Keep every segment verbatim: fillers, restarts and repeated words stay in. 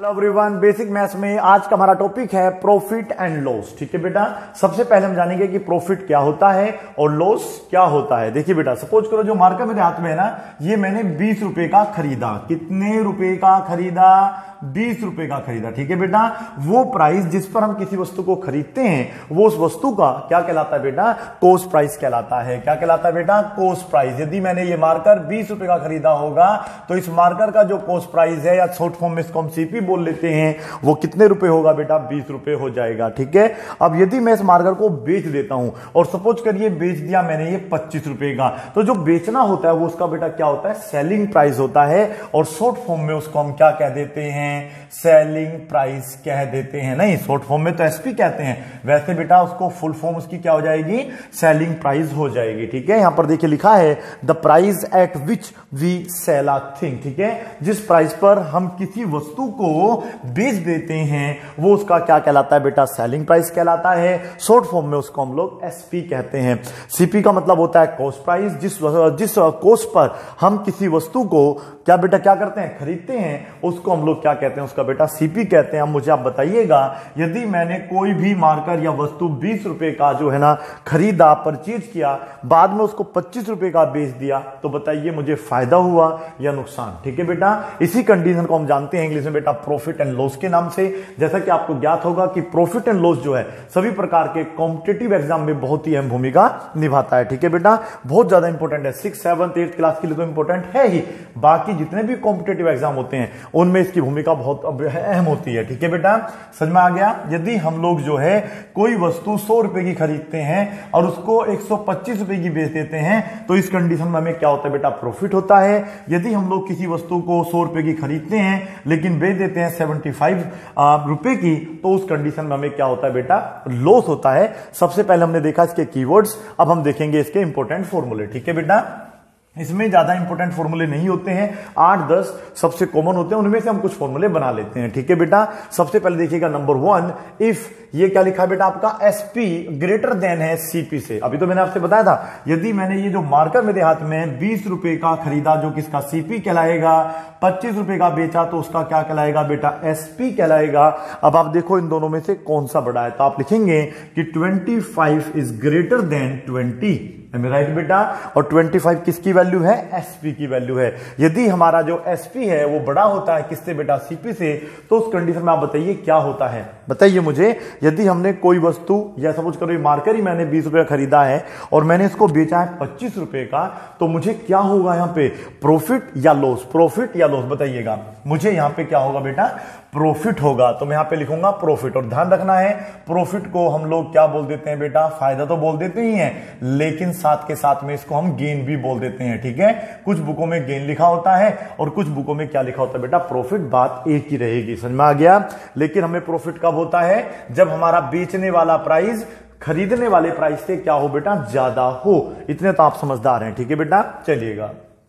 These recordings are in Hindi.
एवरीवन, बेसिक मैथ्स में आज का हमारा टॉपिक है प्रॉफिट एंड लॉस। ठीक है बेटा, सबसे पहले हम जानेंगे कि प्रॉफिट क्या होता है और लॉस क्या होता है। देखिए बेटा, सपोज करो जो मार्कर मेरे हाथ में है ना, ये मैंने बीस रुपए का खरीदा। कितने रुपए का खरीदा? बीस रुपए का खरीदा। ठीक है बेटा, वो प्राइस जिस पर हम किसी वस्तु को खरीदते हैं वो उस वस्तु का क्या कहलाता है बेटा? कॉस्ट प्राइस कहलाता है। क्या कहलाता है बेटा? Cost price. यदि मैंने ये मार्कर बीस रुपए का खरीदा होगा तो इस मार्कर का जो कॉस्ट प्राइस है, या शॉर्ट फॉर्म में इसको हम सीपी बोल लेते हैं, वो कितने रुपए होगा बेटा? बीस रुपए हो जाएगा। ठीक है, अब यदि मैं इस मार्कर को बेच देता हूं और सपोज करिए बेच दिया मैंने ये पच्चीस रुपए का, तो जो बेचना होता है वो उसका बेटा क्या होता है? सेलिंग प्राइस होता है। और शॉर्ट फॉर्म में उसको हम क्या कह देते हैं? सेलिंग प्राइस कह देते हैं। नहीं, शॉर्ट फॉर्म में तो एसपी कहते हैं, वैसे बेटा उसको फुल फॉर्म उसकी क्या हो जाएगी? सेलिंग प्राइस हो जाएगी। ठीक है, यहां पर देखिए लिखा है the price at which we sell a thing. ठीक है, जिस प्राइस पर हम किसी वस्तु को बेच देते हैं वो उसका क्या कहलाता है बेटा? सेलिंग प्राइस कहलाता है। शॉर्ट फॉर्म में उसको हम लोग एसपी कहते हैं। सीपी का मतलब होता है कॉस्ट प्राइस। जिस जिस कॉस्ट पर हम किसी वस्तु को क्या बेटा क्या करते हैं? खरीदते हैं, उसको हम लोग क्या कहते हैं? उसका बेटा सीपी कहते हैं। अब मुझे आप बताइएगा, यदि मैंने कोई भी मार्कर या वस्तु बीस रुपए का जो है ना खरीदा, परचेज किया, बाद में उसको पच्चीस रुपए का बेच दिया, तो बताइए मुझे फायदा हुआ या नुकसान? ठीक है बेटा, इसी कंडीशन को हम जानते हैं इंग्लिश में बेटा प्रॉफिट एंड लॉस के नाम से। जैसा कि आपको ज्ञात होगा कि प्रॉफिट एंड लॉस जो है सभी प्रकार के कॉम्पिटिटिव एग्जाम में बहुत ही अहम भूमिका निभाता है। ठीक है बेटा, बहुत ज्यादा इंपॉर्टेंट है। सिक्स सेवंथ एट्थ क्लास के लिए तो इंपॉर्टेंट है ही, बाकी जितने भी कॉम्पिटिटिव एग्जाम होते हैं उनमें इसकी भूमिका बहुत अहम होती है। ठीक है बेटा, समझ में आ गया? यदि हम लोग जो है कोई वस्तु सौ रुपए की खरीदते हैं और उसको एक सौ पच्चीस रुपए की बेच देते हैं, तो इस कंडीशन में हमें क्या होता है बेटा? प्रॉफिट होता है। यदि हम लोग किसी वस्तु को सौ रुपए की खरीदते हैं लेकिन बेच देते हैं सेवेंटी फाइव रुपए की, तो उस कंडीशन में हमें क्या होता है बेटा? लॉस होता है। सबसे पहले हमने देखा इसके कीवर्ड्स, अब हम देखेंगे इसके इंपॉर्टेंट फॉर्मूले। ठीक है बेटा, इसमें ज्यादा इंपॉर्टेंट फॉर्मूले नहीं होते हैं, आठ दस सबसे कॉमन होते हैं, उनमें से हम कुछ फॉर्मूले बना लेते हैं। ठीक है बेटा, सबसे पहले देखिएगा नंबर वन, इफ ये क्या लिखा है बेटा आपका? एसपी ग्रेटर देन है सीपी से। अभी तो मैंने आपसे बताया था, यदि मैंने ये जो मार्कर मेरे हाथ में बीस रुपए का खरीदा जो किसका? सीपी कहलाएगा, पच्चीस रुपए का बेचा तो उसका क्या कहलाएगा बेटा? एसपी कहलाएगा। अब आप देखो इन दोनों में से कौन सा बड़ा है, तो आप लिखेंगे कि twenty five is greater than twenty. Right बेटा, और पच्चीस किसकी वैल्यू है? एसपी की वैल्यू है। यदि हमारा जो एसपी है वो बड़ा होता है किससे बेटा? सीपी से, तो उस कंडीशन में आप बताइए क्या होता है? बताइए मुझे, यदि हमने कोई वस्तु या सपोज करो मार्कर ही मैंने बीस रुपए का खरीदा है और मैंने इसको बेचा है पच्चीस रुपए का, तो मुझे क्या होगा यहां पे? प्रॉफिट या लॉस? प्रॉफिट या लॉस बताइएगा मुझे। यहां पे क्या होगा बेटा? प्रॉफिट होगा। तो मैं यहां पे लिखूंगा प्रॉफिट। और ध्यान रखना है, प्रॉफिट को हम लोग क्या बोल देते हैं बेटा? फायदा तो बोल देते ही हैं, लेकिन साथ के साथ में इसको हम गेन भी बोल देते हैं। ठीक है, कुछ बुकों में गेन लिखा होता है और कुछ बुकों में क्या लिखा होता है बेटा? प्रॉफिट। बात एक ही रहेगी, समझ में आ गया? लेकिन हमें प्रॉफिट कब होता है? जब हमारा बेचने वाला प्राइस खरीदने वाले प्राइस से क्या हो बेटा? ज्यादा हो। इतने तो आप समझदार हैं। ठीक है बेटा, चलिएगा,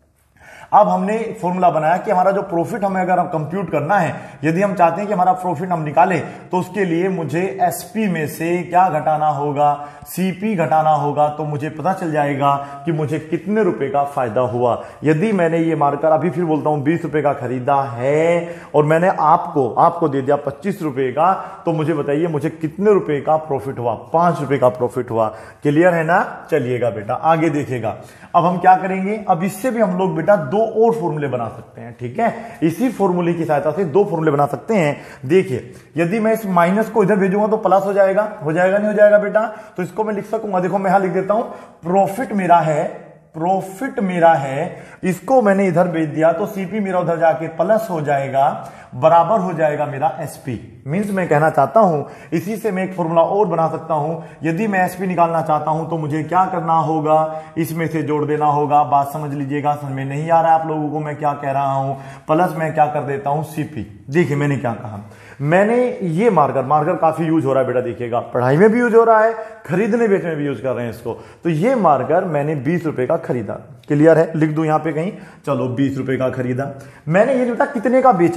अब हमने फॉर्मूला बनाया कि हमारा जो प्रॉफिट हमें अगर हम कंप्यूट करना है, यदि हम चाहते हैं कि हमारा प्रॉफिट हम निकालें, तो उसके लिए मुझे एसपी में से क्या घटाना होगा? सीपी घटाना होगा। तो मुझे पता चल जाएगा कि मुझे कितने रुपए का फायदा हुआ। यदि मैंने ये मार्कर अभी फिर बोलता हूं बीस रुपए का खरीदा है और मैंने आपको आपको दे दिया पच्चीस रुपए का, तो मुझे बताइए मुझे कितने रुपए का प्रॉफिट हुआ? पांच रुपए का प्रॉफिट हुआ। क्लियर है ना? चलिएगा बेटा, आगे देखिएगा। अब हम क्या करेंगे? अब इससे भी हम लोग बेटा दो और फॉर्मूले बना सकते हैं। ठीक है, इसी फॉर्मूले की सहायता से दो फॉर्मूले बना सकते हैं। देखिए, यदि मैं इस माइनस को इधर भेजूंगा तो प्लस हो जाएगा। हो जाएगा नहीं हो जाएगा बेटा? तो इसको मैं लिख सकूंगा, देखो मैं यहां लिख देता हूं, प्रॉफिट मेरा है, प्रॉफिट मेरा है, इसको मैंने इधर भेज दिया तो सीपी मेरा उधर जाके प्लस हो जाएगा, बराबर हो जाएगा मेरा एसपी। मींस मैं कहना चाहता हूं, इसी से मैं एक फॉर्मूला और बना सकता हूं। यदि मैं एसपी निकालना चाहता हूं तो मुझे क्या करना होगा? इसमें से जोड़ देना होगा। बात समझ लीजिएगा, समझ में नहीं आ रहा है आप लोगों को मैं क्या कह रहा हूं? प्लस मैं क्या कर देता हूं? सीपी। देखिए मैंने क्या कहा, मैंने ये मार्कर मार्कर काफी यूज हो रहा है बेटा, देखिएगा पढ़ाई में भी यूज हो रहा है, खरीदने बेचने में भी यूज कर रहे हैं इसको। तो ये मार्कर मैंने बीस रुपए का खरीदा। क्लियर है? लिख दूं यहां पे कहीं? चलो, बीस रुपए का खरीदा। मैंने ये बेटा कितने का बेचा?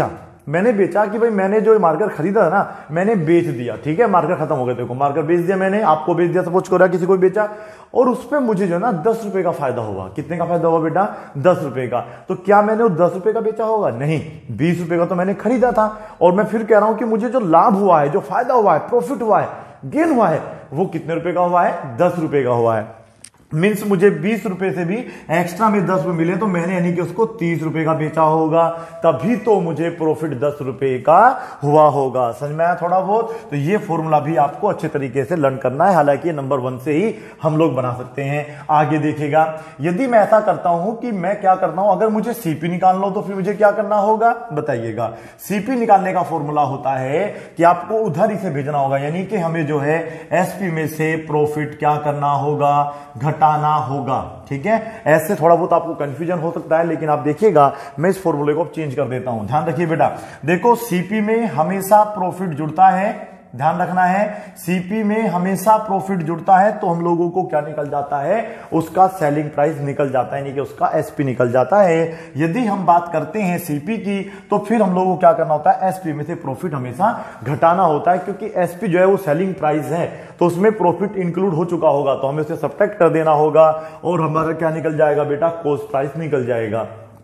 मैंने बेचा कि भाई मैंने जो मार्कर खरीदा था ना, मैंने बेच दिया, ठीक है, मार्कर खत्म हो गए, देखो मार्कर बेच दिया मैंने, आपको बेच दिया, सपोज करो किसी को बेचा, और उस पर मुझे जो है ना दस रुपए का फायदा हुआ। कितने का फायदा हुआ बेटा? दस रुपए का। तो क्या मैंने वो दस रुपए का बेचा होगा? नहीं, बीस रुपए का तो मैंने खरीदा था। और मैं फिर कह रहा हूं कि मुझे जो लाभ हुआ है, जो फायदा हुआ है, प्रॉफिट हुआ है, गेन हुआ है, वो कितने रुपए का हुआ है? दस रुपए का हुआ है। मीन्स मुझे बीस रुपए से भी एक्स्ट्रा में दस रुपए मिले, तो मैंने यानी कि उसको तीस रुपए का बेचा होगा, तभी तो मुझे प्रॉफिट दस रुपए का हुआ होगा। समझ में आया थोड़ा बहुत? तो ये फॉर्मूला भी आपको अच्छे तरीके से लर्न करना है, हालांकि नंबर वन से ही हम लोग बना सकते हैं। आगे देखिएगा, यदि मैं ऐसा करता हूं कि मैं क्या करता हूं, अगर मुझे सीपी निकालना हो तो फिर मुझे क्या करना होगा बताइएगा। सीपी निकालने का फॉर्मूला होता है कि आपको उधर ही से भेजना होगा, यानी कि हमें जो है एसपी में से प्रॉफिट क्या करना होगा? घटाना होगा, ठीक है। ऐसे थोड़ा बहुत आपको कंफ्यूजन हो सकता है, लेकिन आप देखिएगा मैं इस फॉर्मूले को चेंज कर देता हूं। ध्यान रखिए बेटा, देखो सीपी में हमेशा प्रॉफिट जुड़ता है, ध्यान रखना है, सीपी में हमेशा प्रॉफिट जुड़ता है, तो हम लोगों को क्या निकल जाता है? उसका सेलिंग प्राइस निकल जाता है, यानी कि उसका एसपी निकल जाता है। यदि हम बात करते हैं सीपी की, तो फिर हम लोगों को क्या करना होता है? एसपी में से प्रॉफिट हमेशा घटाना होता है, क्योंकि एसपी जो है वो सेलिंग प्राइस है, तो उसमें प्रॉफिट इंक्लूड हो चुका होगा, तो हमें उसे सब्ट्रैक्ट कर देना होगा, और हमारा क्या निकल जाएगा बेटा? कॉस्ट प्राइस निकल जाएगा।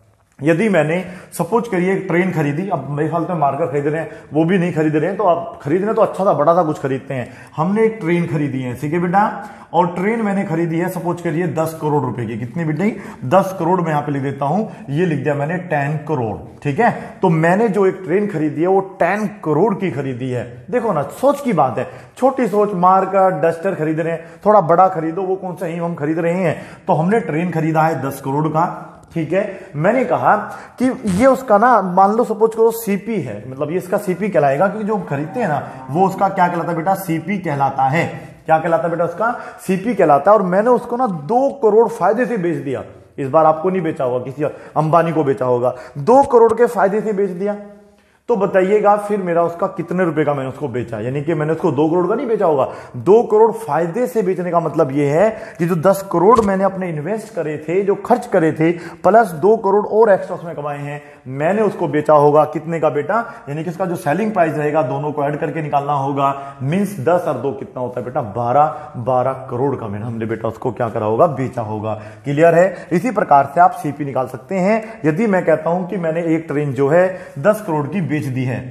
यदि मैंने सपोज करिए एक ट्रेन खरीदी, अब मेरे ख्याल में मार्कर खरीद रहे हैं, वो भी नहीं खरीद रहे हैं, तो आप खरीद रहे हैं तो अच्छा सा बड़ा सा कुछ खरीदते हैं। हमने एक ट्रेन खरीदी है, ठीक है बेटा, और ट्रेन मैंने खरीदी है सपोज करिए दस करोड़ रुपए की। कितनी बेटी? दस करोड़। मैं यहां पे लिख देता हूं, ये लिख दिया मैंने टेन करोड़, ठीक है। तो मैंने जो एक ट्रेन खरीदी है वो टेन करोड़ की खरीदी है। देखो ना, सोच की बात है, छोटी सोच। मार्कर डस्टर खरीद रहे हैं, थोड़ा बड़ा खरीदो, वो कौन सा ही हम खरीद रहे हैं। तो हमने ट्रेन खरीदा है दस करोड़ का, ठीक है। मैंने कहा कि ये उसका ना, मान लो सपोज करो सीपी है, मतलब ये इसका सीपी कहलाएगा, क्योंकि जो खरीदते हैं ना वो उसका क्या कहलाता है बेटा? सीपी कहलाता है। क्या कहलाता है बेटा? उसका सीपी कहलाता है। और मैंने उसको ना दो करोड़ फायदे से बेच दिया। इस बार आपको नहीं बेचा होगा, किसी अंबानी को बेचा होगा, दो करोड़ के फायदे से बेच दिया। तो बताइएगा फिर मेरा उसका कितने रुपए का मैंने उसको बेचा? यानी कि मैंने उसको दो करोड़ का नहीं बेचा होगा, दो करोड़ फायदे से बेचने का मतलब यह है कि जो दस करोड़ मैंने अपने इन्वेस्ट करे थे, जो खर्च करे थे, प्लस दो करोड़ और एक्स्ट्रा उसमें कमाए हैं, मैंने उसको बेचा होगा। कितने का बेटा? यानी कि इसका जो सेलिंग प्राइस रहेगा दोनों को ऐड करके निकालना होगा। मींस दस और दो कितना होता है बेटा? बारह। बारह करोड़ का मैंने हमने बेटा उसको क्या करा होगा? बेचा होगा। क्लियर है? इसी प्रकार से आप सीपी निकाल सकते हैं। यदि मैं कहता हूं कि मैंने एक ट्रेन जो है दस करोड़ की बेच दी है,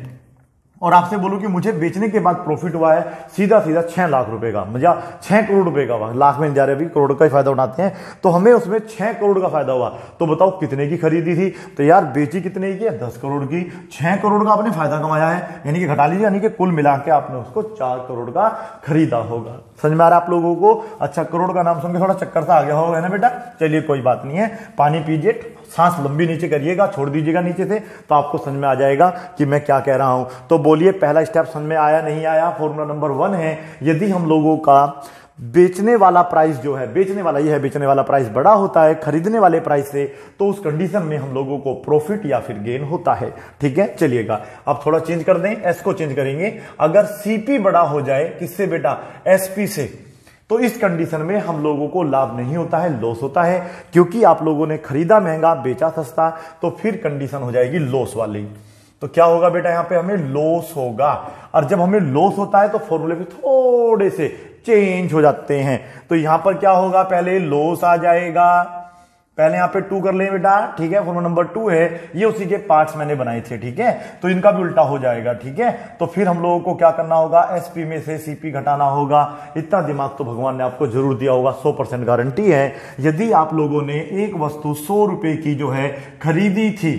और आपसे बोलूं कि मुझे बेचने के बाद प्रॉफिट हुआ है सीधा सीधा छह लाख रुपए का, मुझे छह करोड़ रुपए का, लाख में जा रहे अभी करोड़ का ही फायदा उठाते हैं, तो हमें उसमें छह करोड़ का फायदा हुआ। तो बताओ कितने की खरीदी थी? तो यार बेची कितने की? दस करोड़ की। छह करोड़ का आपने फायदा कमाया है, यानी कि घटा लीजिए, यानी कि कुल मिला के आपने उसको चार करोड़ का खरीदा होगा। समझ में आ रहा है आप लोगों को? अच्छा, करोड़ का नाम सुन के थोड़ा चक्कर सा आ गया होगा ना बेटा? चलिए कोई बात नहीं है, पानी पीजिए, सांस लंबी नीचे करिएगा, छोड़ दीजिएगा नीचे से, तो आपको समझ में आ जाएगा कि मैं क्या कह रहा हूं। तो बोलिए पहला स्टेप समझ में आया नहीं आया? फॉर्मूला नंबर वन है, यदि हम लोगों का बेचने वाला प्राइस जो है, बेचने वाला ये है, बेचने वाला प्राइस बड़ा होता है खरीदने वाले प्राइस से, तो उस कंडीशन में हम लोगों को प्रॉफिट या फिर गेन होता है। ठीक है, चलिएगा अब थोड़ा चेंज कर दें, एस को चेंज करेंगे। अगर सीपी बड़ा हो जाए किससे बेटा? एसपी से, तो इस कंडीशन में हम लोगों को लाभ नहीं होता है, लॉस होता है, क्योंकि आप लोगों ने खरीदा महंगा बेचा सस्ता, तो फिर कंडीशन हो जाएगी लॉस वाली। तो क्या होगा बेटा? यहां पे हमें लॉस होगा, और जब हमें लॉस होता है तो फॉर्मूले भी थोड़े से चेंज हो जाते हैं। तो यहां पर क्या होगा? पहले लॉस आ जाएगा, पहले यहां पे टू कर लें बेटा, ठीक है, फॉर्मूला नंबर टू है, ये उसी के पार्ट्स मैंने बनाए थे, ठीक है, तो इनका भी उल्टा हो जाएगा, ठीक है। तो फिर हम लोगों को क्या करना होगा? एसपी में से सीपी घटाना होगा। इतना दिमाग तो भगवान ने आपको जरूर दिया होगा, सौ परसेंट गारंटी है। यदि आप लोगों ने एक वस्तु सौ रुपए की जो है खरीदी थी,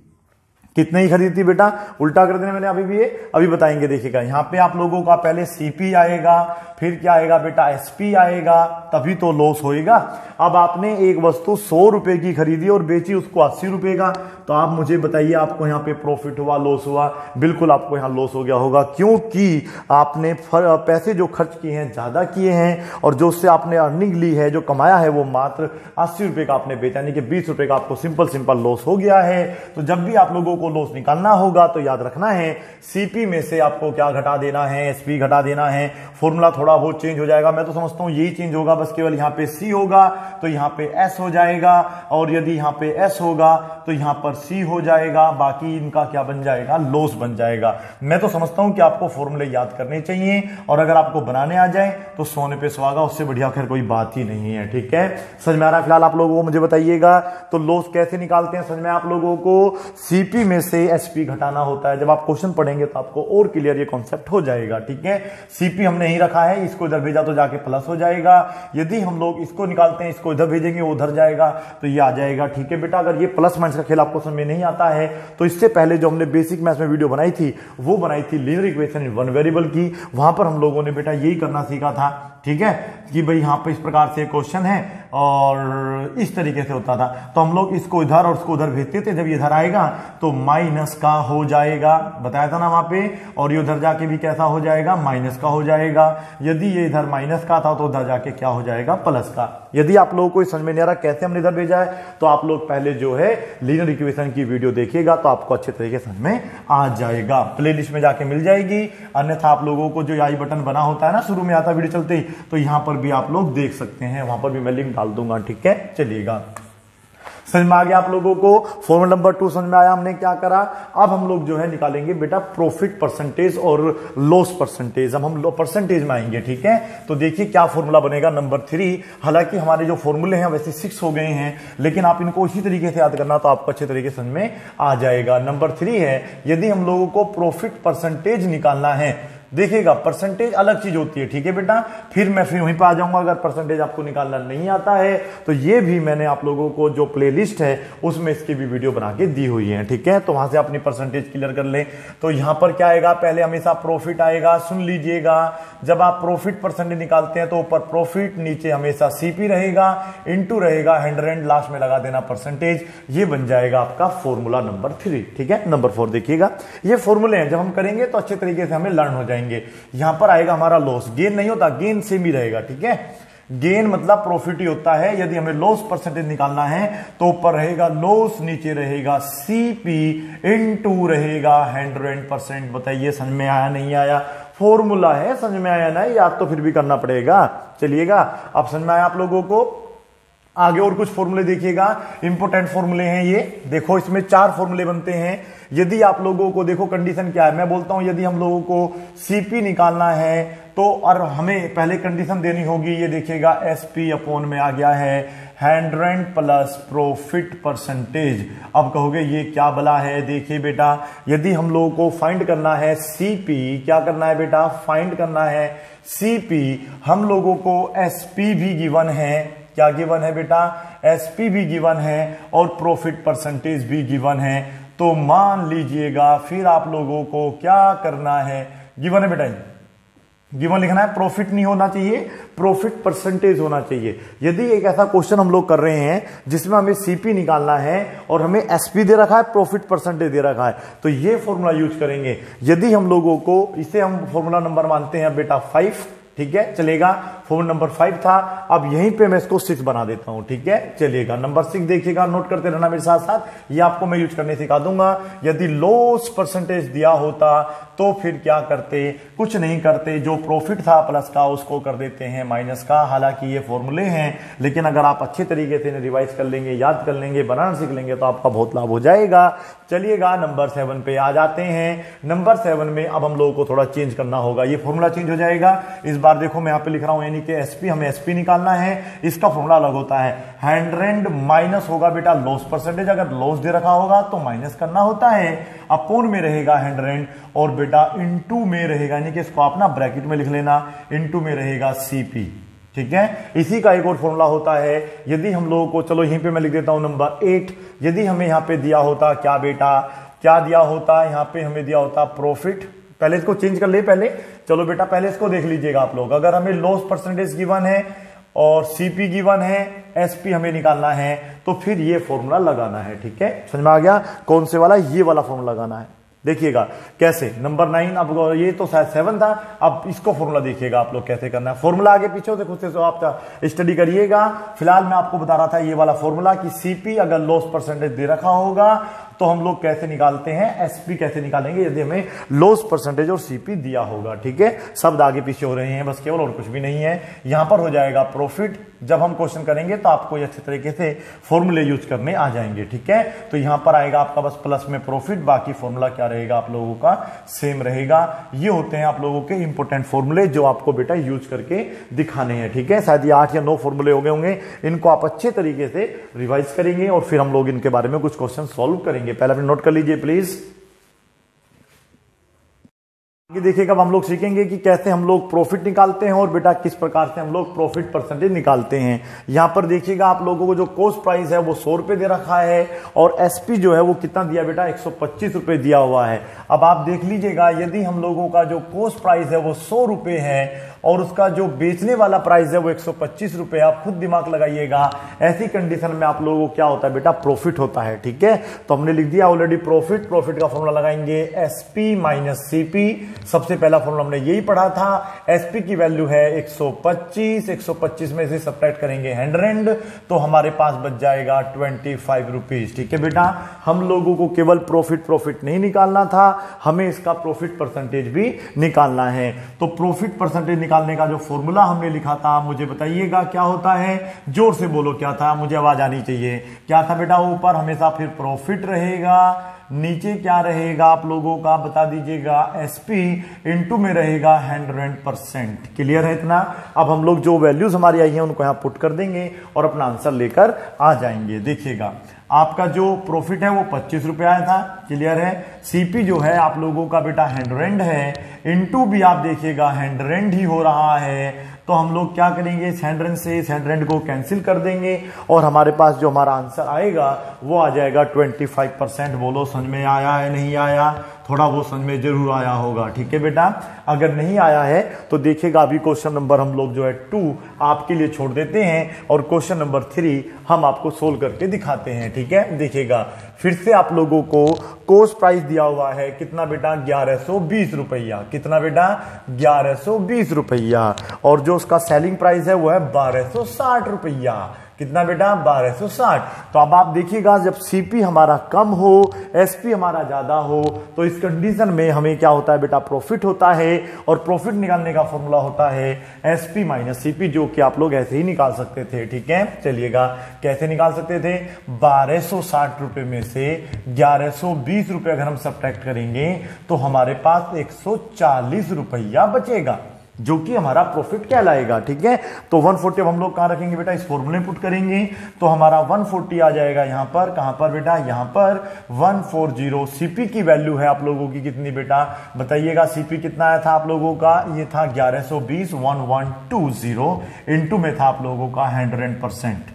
कितने ही खरीदी थी बेटा? उल्टा कर देना मैंने अभी भी, ये अभी बताएंगे, देखिएगा यहां पे आप लोगों का पहले सीपी आएगा, फिर क्या आएगा बेटा? एसपी आएगा, तभी तो लॉस होएगा। अब आपने एक वस्तु सौ रुपए की खरीदी और बेची उसको अस्सी रुपए का, तो आप मुझे बताइए आपको यहां पे प्रॉफिट हुआ लॉस हुआ? बिल्कुल आपको यहां लॉस हो गया होगा, क्योंकि आपने पैसे जो खर्च किए हैं ज्यादा किए हैं, और जो उससे आपने अर्निंग ली है, जो कमाया है, वो मात्र अस्सी रुपए का आपने बेचा, यानी कि बीस रुपए का आपको सिंपल सिंपल लॉस हो गया है। तो जब भी आप लोगों को लॉस निकालना होगा तो याद रखना है सीपी में से आपको क्या घटा देना है, एसपी घटा देना है। फॉर्मूला थोड़ा बहुत चेंज हो जाएगा, मैं तो समझता हूं यही चेंज होगा, बस केवल यहां पे सी होगा तो यहां पे एस हो जाएगा, और यदि यहां पे एस होगा तो यहां पर सी हो जाएगा, बाकी इनका क्या बन जाएगा, लॉस बन जाएगा। मैं तो समझता हूं कि आपको फॉर्मूले याद करने चाहिए, और अगर आपको बनाने आ जाए तो सोने पे सुहागा, उससे बढ़िया खैर कोई बात ही नहीं है। ठीक है, समझ में आ रहा है? फिलहाल आप लोगों को मुझे बताइएगा तो लॉस कैसे निकालते हैं, समझ में आप लोगों को सीपी में से एसपी घटाना होता है। जब आप क्वेश्चन पढ़ेंगे तो आपको और क्लियर ये कॉन्सेप्ट हो जाएगा। ठीक है, सीपी हमने ही रखा है, इसको इधर भेजा तो जाके प्लस हो जाएगा। यदि हम लोग इसको निकालते हैं, इसको इधर भेजेंगे वो उधर जाएगा तो ये आ जाएगा। ठीक है बेटा, अगर ये प्लस माइनस का खेल आपको समझ में नहीं आता है तो इससे पहले जो हमने बेसिक मैथ्स में वीडियो बनाई थी वो बनाई थी linear equation in one variable की, वहां पर हम लोगों ने बेटा यही करना सीखा था। ठीक है, कि भाई यहां पे इस प्रकार से क्वेश्चन है और इस तरीके से होता था, तो हम लोग इसको इधर और उसको उधर भेजते थे। जब ये इधर आएगा तो माइनस का हो जाएगा, बताया था ना वहां पे, और ये उधर जाके भी कैसा हो जाएगा, माइनस का हो जाएगा। यदि ये इधर माइनस का था तो उधर जाके क्या हो जाएगा, प्लस का। यदि आप लोगों को समझ में नहीं आ रहा कैसे हमने इधर भेजा है तो आप लोग पहले जो है लीनियर इक्वेशन की वीडियो देखिएगा तो आपको अच्छे तरीके से समझ में आ जाएगा, प्लेलिस्ट में जाके मिल जाएगी। अन्यथा आप लोगों को जो आई बटन बना होता है ना शुरू में आता वीडियो चलते ही, तो यहां पर भी आप लोग देख सकते हैं, वहां पर भी मैं लिंक डाल दूंगा। ठीक है, चलिएगा, समझ में आ गया आप लोगों को। फॉर्मूला नंबर टू समझ में आया हमने क्या करा। अब हम लोग जो है निकालेंगे बेटा प्रॉफिट परसेंटेज और लॉस परसेंटेज। अब हम लो परसेंटेज में आएंगे। ठीक है, तो देखिए क्या फॉर्मूला बनेगा नंबर थ्री। हालांकि हमारे जो फॉर्मूले हैं वैसे सिक्स हो गए हैं, लेकिन आप इनको इसी तरीके से याद करना तो आपको अच्छे तरीके से समझ में आ जाएगा। नंबर थ्री है, यदि हम लोगों को प्रॉफिट परसेंटेज निकालना है, देखिएगा परसेंटेज अलग चीज होती है। ठीक है बेटा, फिर मैं फिर वहीं पे आ जाऊंगा अगर परसेंटेज आपको निकालना नहीं आता है तो ये भी मैंने आप लोगों को जो प्लेलिस्ट है उसमें इसकी भी वीडियो बना के दी हुई है। ठीक है, तो वहां से अपनी परसेंटेज क्लियर कर ले। तो यहां पर क्या आएगा, पहले हमेशा प्रॉफिट आएगा, सुन लीजिएगा। जब आप प्रॉफिट परसेंटेज निकालते हैं तो ऊपर प्रॉफिट, नीचे हमेशा सीपी रहेगा, इंटू रहेगा हंड्रेड, लास्ट में लगा देना परसेंटेज। ये बन जाएगा आपका फॉर्मूला नंबर थ्री। ठीक है, नंबर फोर देखिएगा, ये फॉर्मूले हैं, जब हम करेंगे तो अच्छे तरीके से हमें लर्न हो जाएंगे। यहां पर आएगा हमारा लॉस, गेन नहीं होता, गेन सेम ही रहेगा। ठीक है, गेन मतलब प्रॉफिट ही होता है। यदि हमें लॉस परसेंटेज निकालना है तो ऊपर रहेगा लॉस, नीचे रहेगा सीपी, इनटू रहेगा हंड्रेड परसेंट। बताइए समझ में आया नहीं आया? फॉर्मूला है, समझ में आया ना, याद तो फिर भी करना पड़ेगा। चलिएगा, अब समझ में आया आप लोगों को। आगे और कुछ फॉर्मूले देखिएगा, इंपोर्टेंट फॉर्मूले हैं ये। देखो इसमें चार फॉर्मूले बनते हैं। यदि आप लोगों को देखो कंडीशन क्या है, मैं बोलता हूं यदि हम लोगों को सीपी निकालना है तो और हमें पहले कंडीशन देनी होगी, ये देखिएगा एसपी अपॉन में आ गया है हंड्रेड प्लस प्रॉफिट परसेंटेज। अब कहोगे ये क्या बला है, देखिए बेटा यदि हम लोगों को फाइंड करना है सीपी, क्या करना है बेटा, फाइंड करना है सीपी, हम लोगों को एसपी भी गिवन है। क्या गिवन है बेटा, एसपी भी गिवन है और प्रॉफिट परसेंटेज भी गिवन है। तो मान लीजिएगा फिर आप लोगों को क्या करना है, गिवन है बेटा, गिवन लिखना है, प्रॉफिट नहीं होना चाहिए, प्रॉफिट परसेंटेज होना चाहिए। यदि एक ऐसा क्वेश्चन हम लोग कर रहे हैं जिसमें हमें सीपी निकालना है और हमें एसपी दे रखा है, प्रॉफिट परसेंटेज दे रखा है, तो ये फॉर्मूला यूज करेंगे। यदि हम लोगों को, इसे हम फॉर्मूला नंबर मानते हैं बेटा फाइव। ठीक है, चलेगा, फोन नंबर फाइव था, अब यहीं पे मैं इसको सिक्स बना देता हूं। ठीक है, चलिएगा, नंबर सिक्स देखिएगा, नोट करते रहना मेरे साथ साथ, ये आपको मैं यूज करने सिखा दूंगा। यदि लॉस परसेंटेज दिया होता तो फिर क्या करते, कुछ नहीं करते, जो प्रॉफिट था प्लस का उसको कर देते हैं माइनस का। हालांकि ये फॉर्मूले हैं, लेकिन अगर आप अच्छे तरीके से रिवाइज कर लेंगे, याद कर लेंगे, बनाना सीख लेंगे तो आपका बहुत लाभ हो जाएगा। चलिएगा, नंबर सेवन पे आ जाते हैं। नंबर सेवन में अब हम लोगों को थोड़ा चेंज करना होगा, ये फॉर्मूला चेंज हो जाएगा। इस बार देखो मैं यहां पे लिख रहा हूं, यानी कि एसपी, हमें एसपी निकालना है, इसका फॉर्मूला अलग होता है। हंड्रेड माइनस होगा बेटा लॉस परसेंटेज, अगर लॉस दे रखा होगा तो माइनस करना होता है, अपोन में रहेगा हंड्रेड और बेटा इनटू में रहेगा, यानी कि इसको आप ना ब्रैकेट में लिख लेना, इनटू में रहेगा सीपी। ठीक है, इसी का एक और फॉर्मूला होता है। यदि हम लोगों को, चलो यहीं पे मैं लिख देता हूं नंबर एट, यदि हमें यहां पे दिया होता क्या बेटा, क्या दिया होता, यहां पे हमें दिया होता प्रॉफिट, पहले इसको चेंज कर ले पहले, चलो बेटा पहले इसको देख लीजिएगा आप लोग। अगर हमें लॉस परसेंटेज गिवन है और सीपी गिवन है, एसपी हमें निकालना है, तो फिर ये फॉर्मूला लगाना है। ठीक है, समझ में आ गया, कौन से वाला, ये वाला फॉर्मूला लगाना है। देखिएगा कैसे, नंबर नाइन, अब ये तो शायद सेवन था, अब इसको फॉर्मूला देखिएगा आप लोग कैसे करना है। फॉर्मूला आगे पीछे से खुद से आप स्टडी करिएगा। फिलहाल मैं आपको बता रहा था ये वाला फॉर्मूला कि सीपी अगर लॉस परसेंटेज दे रखा होगा तो तो हम लोग कैसे निकालते हैं, एसपी कैसे निकालेंगे यदि हमें लॉस परसेंटेज और सीपी दिया होगा। ठीक है, शब्द आगे पीछे हो रहे हैं बस केवल, और कुछ भी नहीं है। यहां पर हो जाएगा प्रॉफिट। जब हम क्वेश्चन करेंगे तो आपको अच्छे तरीके से फॉर्मूले यूज करने आ जाएंगे। ठीक है, तो यहां पर आएगा आपका बस प्लस में प्रॉफिट, बाकी फॉर्मूला क्या रहेगा आप लोगों का सेम रहेगा। ये होते हैं आप लोगों के इंपोर्टेंट फॉर्मूले जो आपको बेटा यूज करके दिखाने हैं। ठीक है, शायद ये आठ या नौ फॉर्मूले हो गए होंगे, इनको आप अच्छे तरीके से रिवाइज करेंगे और फिर हम लोग इनके बारे में कुछ क्वेश्चन सॉल्व करेंगे। पहले अपने नोट कर लीजिए प्लीज। देखिएगा अब हम लोग सीखेंगे कि कैसे हम लोग प्रॉफिट निकालते हैं और बेटा किस प्रकार से हम लोग प्रॉफिट परसेंटेज निकालते हैं। यहां पर देखिएगा आप लोगों को जो कॉस्ट प्राइस है वो सौ रुपए दे रखा है और एसपी जो है वो कितना दिया बेटा, एक सौ पच्चीस रुपए दिया हुआ है। अब आप देख लीजिएगा यदि हम लोगों का जो कॉस्ट प्राइस है वो सौ रुपए है और उसका जो बेचने वाला प्राइस है वो एक सौ पच्चीस रुपए, आप खुद दिमाग लगाइएगा। ऐसी कंडीशन में आप लोगों को क्या होता है बेटा, प्रॉफिट होता है। ठीक है, तो हमने लिख दिया ऑलरेडी प्रॉफिट। प्रॉफिट का फॉर्मूला लगाएंगे एसपी माइनस सीपी। सबसे पहला फॉर्मूला हमने यही पढ़ा था, एसपी की वैल्यू है एक सौ पच्चीस, एक सौ पच्चीस में से सब्ट्रैक्ट करेंगे हंड्रेड तो हमारे पास बच जाएगा ट्वेंटी फाइव रुपीज। ठीक है बेटा, हम लोगों को केवल प्रॉफिट प्रॉफिट नहीं निकालना था, हमें इसका प्रॉफिट परसेंटेज भी निकालना है। तो प्रॉफिट परसेंटेज निकालने का जो फॉर्मूला हमने लिखा था मुझे बताइएगा क्या होता है, जोर से बोलो क्या था, मुझे आवाज आनी चाहिए। क्या था बेटा, ऊपर हमेशा फिर प्रॉफिट रहेगा, नीचे क्या रहेगा आप लोगों का बता दीजिएगा, एसपी इनटू में रहेगा हंड्रेड परसेंट। क्लियर है इतना। अब हम लोग जो वैल्यूज हमारी आई हैं उनको यहां पुट कर देंगे और अपना आंसर लेकर आ जाएंगे। देखिएगा आपका जो प्रॉफिट है वो पच्चीस रुपए आया था। क्लियर है। सीपी जो है आप लोगों का बेटा हंड्रेड है, इनटू भी आप देखिएगा हंड्रेड ही हो रहा है। तो हम लोग क्या करेंगे, इस हंड्रेड से इस हंड्रेड को कैंसिल कर देंगे और हमारे पास जो हमारा आंसर आएगा वो आ जाएगा ट्वेंटी फाइव परसेंट। बोलो समझ में आया है नहीं आया, थोड़ा वो समझ में जरूर आया होगा। ठीक है बेटा, अगर नहीं आया है तो देखिएगा अभी क्वेश्चन नंबर हम लोग जो है टू आपके लिए छोड़ देते हैं और क्वेश्चन नंबर थ्री हम आपको सोल्व करके दिखाते हैं। ठीक है, देखिएगा फिर से आप लोगों को कॉस्ट प्राइस दिया हुआ है कितना बेटा, ग्यारह सौ बीस रुपया। कितना बेटा, ग्यारह सौ बीस रुपया। और जो उसका सेलिंग प्राइस है वो है बारह सौ साठ रुपया। कितना बेटा, बारह सौ साठ। तो अब आप देखिएगा जब सीपी हमारा कम हो, एसपी हमारा ज्यादा हो, तो इस कंडीशन में हमें क्या होता है बेटा, प्रॉफिट होता है। और प्रॉफिट निकालने का फॉर्मूला होता है एसपी माइनस सीपी, जो कि आप लोग ऐसे ही निकाल सकते थे। ठीक है, चलिएगा कैसे निकाल सकते थे, बारह सौ साठ रुपए में से ग्यारह सौ बीस रुपए अगर हम सब्ट्रैक्ट करेंगे तो हमारे पास एक सौ चालीस रुपया बचेगा, जो कि हमारा प्रॉफिट कहलाएगा। ठीक है, तो एक सौ चालीस हम लोग कहां रखेंगे बेटा, इस फॉर्मूले में पुट करेंगे तो हमारा एक सौ चालीस आ जाएगा यहां पर। कहां पर बेटा, यहां पर एक सौ चालीस। सीपी की वैल्यू है आप लोगों की कितनी बेटा, बताइएगा। सीपी कितना आया था आप लोगों का, ये था ग्यारह सौ बीस, one one two zero, into में था आप लोगों का हंड्रेड परसेंट।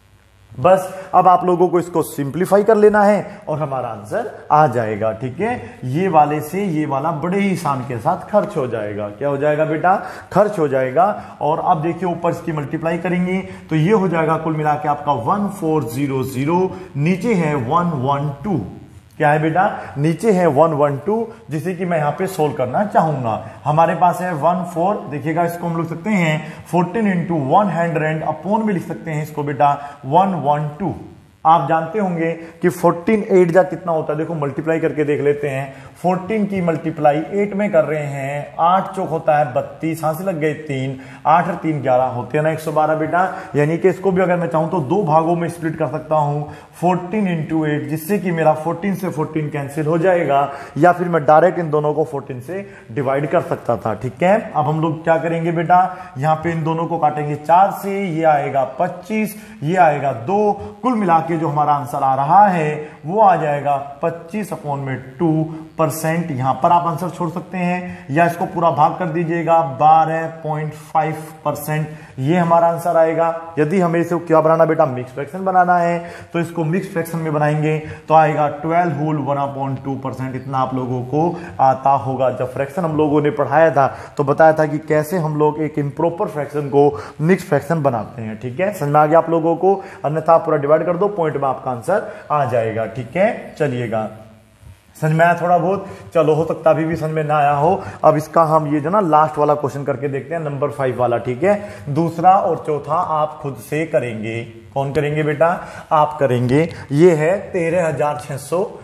बस अब आप लोगों को इसको सिंप्लीफाई कर लेना है और हमारा आंसर आ जाएगा। ठीक है, ये वाले से ये वाला बड़े ही आसान के साथ खर्च हो जाएगा। क्या हो जाएगा बेटा, खर्च हो जाएगा। और अब देखिए ऊपर इसकी मल्टीप्लाई करेंगे तो ये हो जाएगा कुल मिला के आपका वन फोर जीरो जीरो, नीचे है वन वन टू। क्या है बेटा, नीचे है वन वन टू, जिसे कि मैं यहां पे सोल्व करना चाहूंगा। हमारे पास है वन फोर, देखिएगा इसको हम लिख सकते हैं fourteen into one hundred upon में लिख सकते हैं इसको बेटा वन वन टू। आप जानते होंगे कि फोर्टीन एट जा कितना होता है, देखो मल्टीप्लाई करके देख लेते हैं। फोर्टीन की मल्टीप्लाई एट में कर रहे हैं, आठ चौक होता है बत्तीस, हां से लग गए तीन, आठ और तीन ग्यारह होते हैं ना एक सौ बारह बेटा। यानी कि इसको भी अगर मैं चाहूं तो दो भागों में स्प्लिट कर सकता हूं, फोर्टीन इंटू एट, जिससे कि मेरा फोर्टीन से फोर्टीन कैंसिल हो जाएगा, या फिर मैं डायरेक्ट इन दोनों को फोर्टीन से डिवाइड कर सकता था। ठीक है, अब हम लोग क्या करेंगे बेटा, यहां पे इन दोनों को काटेंगे चार से, ये आएगा पच्चीस, ये आएगा दो, कुल मिला के जो हमारा आंसर आ रहा है वो आ जाएगा पच्चीस अपॉन में टू परसेंट। यहां पर आप आंसर छोड़ सकते हैं या इसको पूरा भाग कर दीजिएगा, बारह पॉइंट फाइव परसेंट ये हमारा आंसर आएगा। यदि हमें इसे क्या बनाना बेटा, मिक्स फ्रैक्शन बनाना है, तो इसको मिक्स फ्रैक्शन में बनाएंगे तो आएगा twelve whole one upon two percent. इतना आप लोगों को आता होगा। जब फ्रैक्शन हम लोगों ने पढ़ाया था तो बताया था कि कैसे हम लोग एक इम्प्रॉपर फ्रैक्शन को मिक्स फ्रैक्शन बनाते हैं। ठीक है, समझ में आ गया आप लोगों को, अन्यथा पूरा डिवाइड कर दो, पॉइंट में आपका आंसर आ जाएगा। ठीक है, चलिएगा समझ में आया थोड़ा बहुत, चलो हो सकता अभी भी समझ में ना आया हो। अब इसका हम ये जो ना लास्ट वाला क्वेश्चन करके देखते हैं, नंबर फाइव वाला। ठीक है, दूसरा और चौथा आप खुद से करेंगे। कौन करेंगे बेटा, आप करेंगे। ये है तेरह हजार छह सौ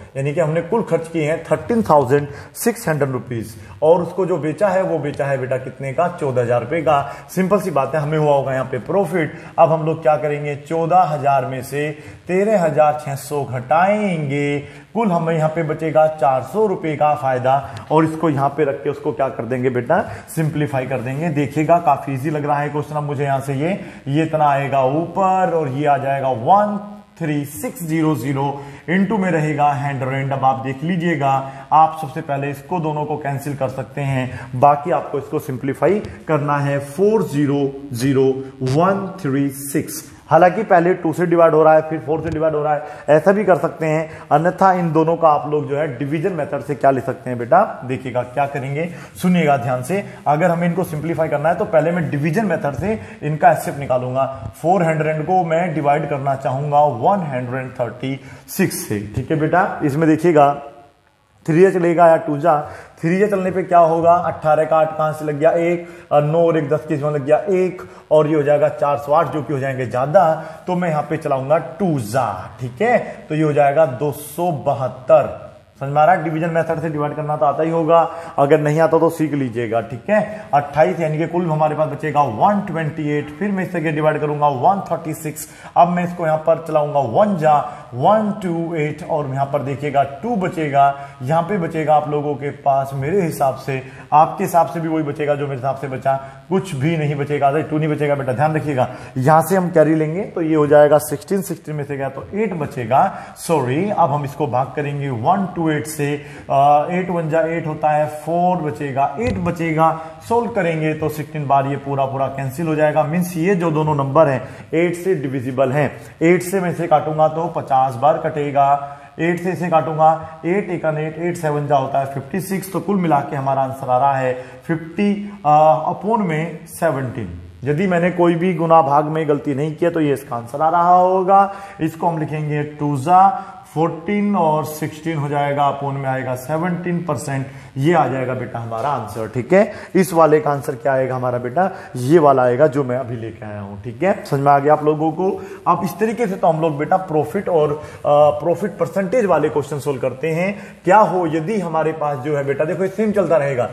यानी कि हमने कुल खर्च किए हैं thirteen thousand six hundred rupees और उसको जो बेचा है वो बेचा है बेटा कितने का, चौदह हजार रुपए का। सिंपल सी बात है, हमें हुआ होगा यहाँ पे प्रॉफिट। अब हम लोग क्या करेंगे, चौदह हजार में से तेरह हजार छह सौ घटाएंगे, कुल हमें यहाँ पे बचेगा चार सौ रुपए का फायदा और इसको यहाँ पे रख के उसको क्या कर देंगे बेटा, सिंप्लीफाई कर देंगे। देखिएगा काफी इजी लग रहा है क्वेश्चन। अब मुझे यहाँ से ये ये इतना आएगा ऊपर और ये आ जाएगा one three six zero zero into में रहेगा हंड्रेड। अब आप देख लीजिएगा, आप सबसे पहले इसको दोनों को कैंसिल कर सकते हैं, बाकी आपको इसको सिंप्लीफाई करना है। Four zero zero one three six, हालांकि पहले टू से डिवाइड हो रहा है फिर फोर से डिवाइड हो रहा है, ऐसा भी कर सकते हैं। अन्यथा इन दोनों का आप लोग जो है डिवीजन मेथड से क्या लिख सकते हैं बेटा, देखिएगा क्या करेंगे, सुनिएगा ध्यान से। अगर हमें इनको सिंप्लीफाई करना है तो पहले मैं डिवीजन मेथड से इनका एचसीएफ निकालूंगा। फोर हंड्रेड को मैं डिवाइड करना चाहूंगा वन हंड्रेड थर्टी सिक्स से, ठीक है बेटा। इसमें देखिएगा थ्री ए चलेगा या टू जा, थ्री ए चलने पे क्या होगा, अट्ठारह का आठ कहां से लग गया एक, और नौ और एक दस के इसमें लग गया एक, और ये हो जाएगा चार सौ आठ जो कि हो जाएंगे ज्यादा, तो मैं यहां पे चलाऊंगा टू जा, ठीक है। तो ये हो जाएगा दो सौ बहत्तर। समझ में आ रहा है, डिवीजन मेथड से डिवाइड करना तो आता ही होगा, अगर नहीं आता तो सीख लीजिएगा, ठीक है। अट्ठाईस यानी कि कुल हमारे पास बचेगा वन ट्वेंटी एट, फिर मैं इससे डिवाइड करूंगा वन थर्टी सिक्स। अब मैं इसको यहां पर चलाऊंगा वन जा वन टू एट और यहां पर देखिएगा टू बचेगा, यहां पे बचेगा आप लोगों के पास मेरे हिसाब से, आपके हिसाब से भी वही बचेगा जो मेरे हिसाब से बचा, कुछ भी नहीं बचेगा, टू नहीं बचेगा बेटा, ध्यान रखिएगा। यहां से हम कैरी लेंगे तो ये हो जाएगा सिक्सटीन, सिक्सटीन में से गया तो एट बचेगा, सॉरी। अब हम इसको भाग करेंगे वन टू एट से, एट वन जा एट होता है, फोर बचेगा, एट बचेगा, सोल्व करेंगे तो सिक्सटीन बार ये पूरा पूरा कैंसिल हो जाएगा। मीन्स ये जो दोनों नंबर हैं एट से डिविजिबल हैं, एट से मैं इसे काटूंगा तो पचास बार कटेगा, एट से इसे काटूंगा, एट एक एट, एट सेवन जा होता है फिफ्टी सिक्स, तो कुल मिला के हमारा आंसर आ रहा है फिफ्टी अपॉन में सेवनटीन। यदि मैंने कोई भी गुना भाग में गलती नहीं किया तो ये इसका आंसर आ रहा होगा। इसको हम लिखेंगे टू जा फोर्टीन और सिक्सटीन हो जाएगा, अपोन में आएगा सेवनटीन परसेंट, ये आ जाएगा बेटा हमारा आंसर, ठीक है। इस वाले का आंसर क्या आएगा हमारा बेटा, ये वाला आएगा जो मैं अभी लेके आया हूं, ठीक है। समझ में आ गया आप लोगों को। अब इस तरीके से तो हम लोग बेटा प्रॉफिट और प्रॉफिट परसेंटेज वाले क्वेश्चन सोल्व करते हैं। क्या हो यदि हमारे पास जो है बेटा, देखो सेम चलता रहेगा।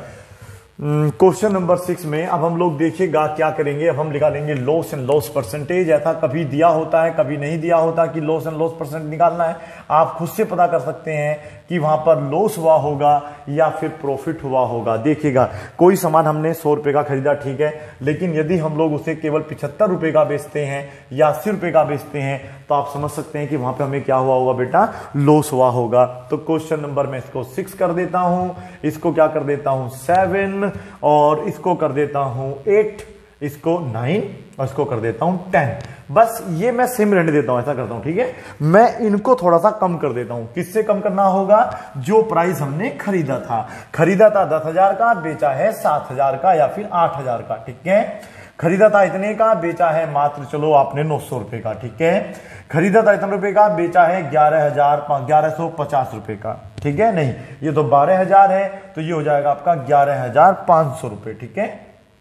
क्वेश्चन नंबर सिक्स में अब हम लोग देखिएगा क्या करेंगे, अब हम निकालेंगे लॉस एंड लॉस परसेंटेज। ऐसा कभी दिया होता है कभी नहीं दिया होता कि लॉस एंड लॉस परसेंट निकालना है, आप खुद से पता कर सकते हैं कि वहां पर लॉस हुआ होगा या फिर प्रॉफिट हुआ होगा। देखिएगा कोई सामान हमने सौ रुपए का खरीदा, ठीक है, लेकिन यदि हम लोग उसे केवल पिछहत्तर रुपए का बेचते हैं या अस्सी रुपए का बेचते हैं तो आप समझ सकते हैं कि वहां पे हमें क्या हुआ होगा बेटा, लॉस हुआ होगा। तो क्वेश्चन नंबर में इसको सिक्स कर देता हूं, इसको क्या कर देता हूं सेवन, और इसको कर देता हूं एट, इसको नाइन और इसको कर देता हूं टेन। बस ये मैं सेम रहने देता हूं, ऐसा करता हूं, ठीक है। मैं इनको थोड़ा सा कम कर देता हूं। किससे कम करना होगा, जो प्राइस हमने खरीदा था, खरीदा था दस हजार का, बेचा है सात हजार का या फिर आठ हजार का, ठीक है। खरीदा था इतने का, बेचा है मात्र चलो आपने नौ सौ रुपए का, ठीक है। खरीदा था इतने रुपए का, बेचा है ग्यारह हजार ग्यारह सौ पचास रुपए का, ठीक है। नहीं, ये तो बारह हजार है तो ये हो जाएगा आपका ग्यारह हजार पांच सौ रुपए, ठीक है।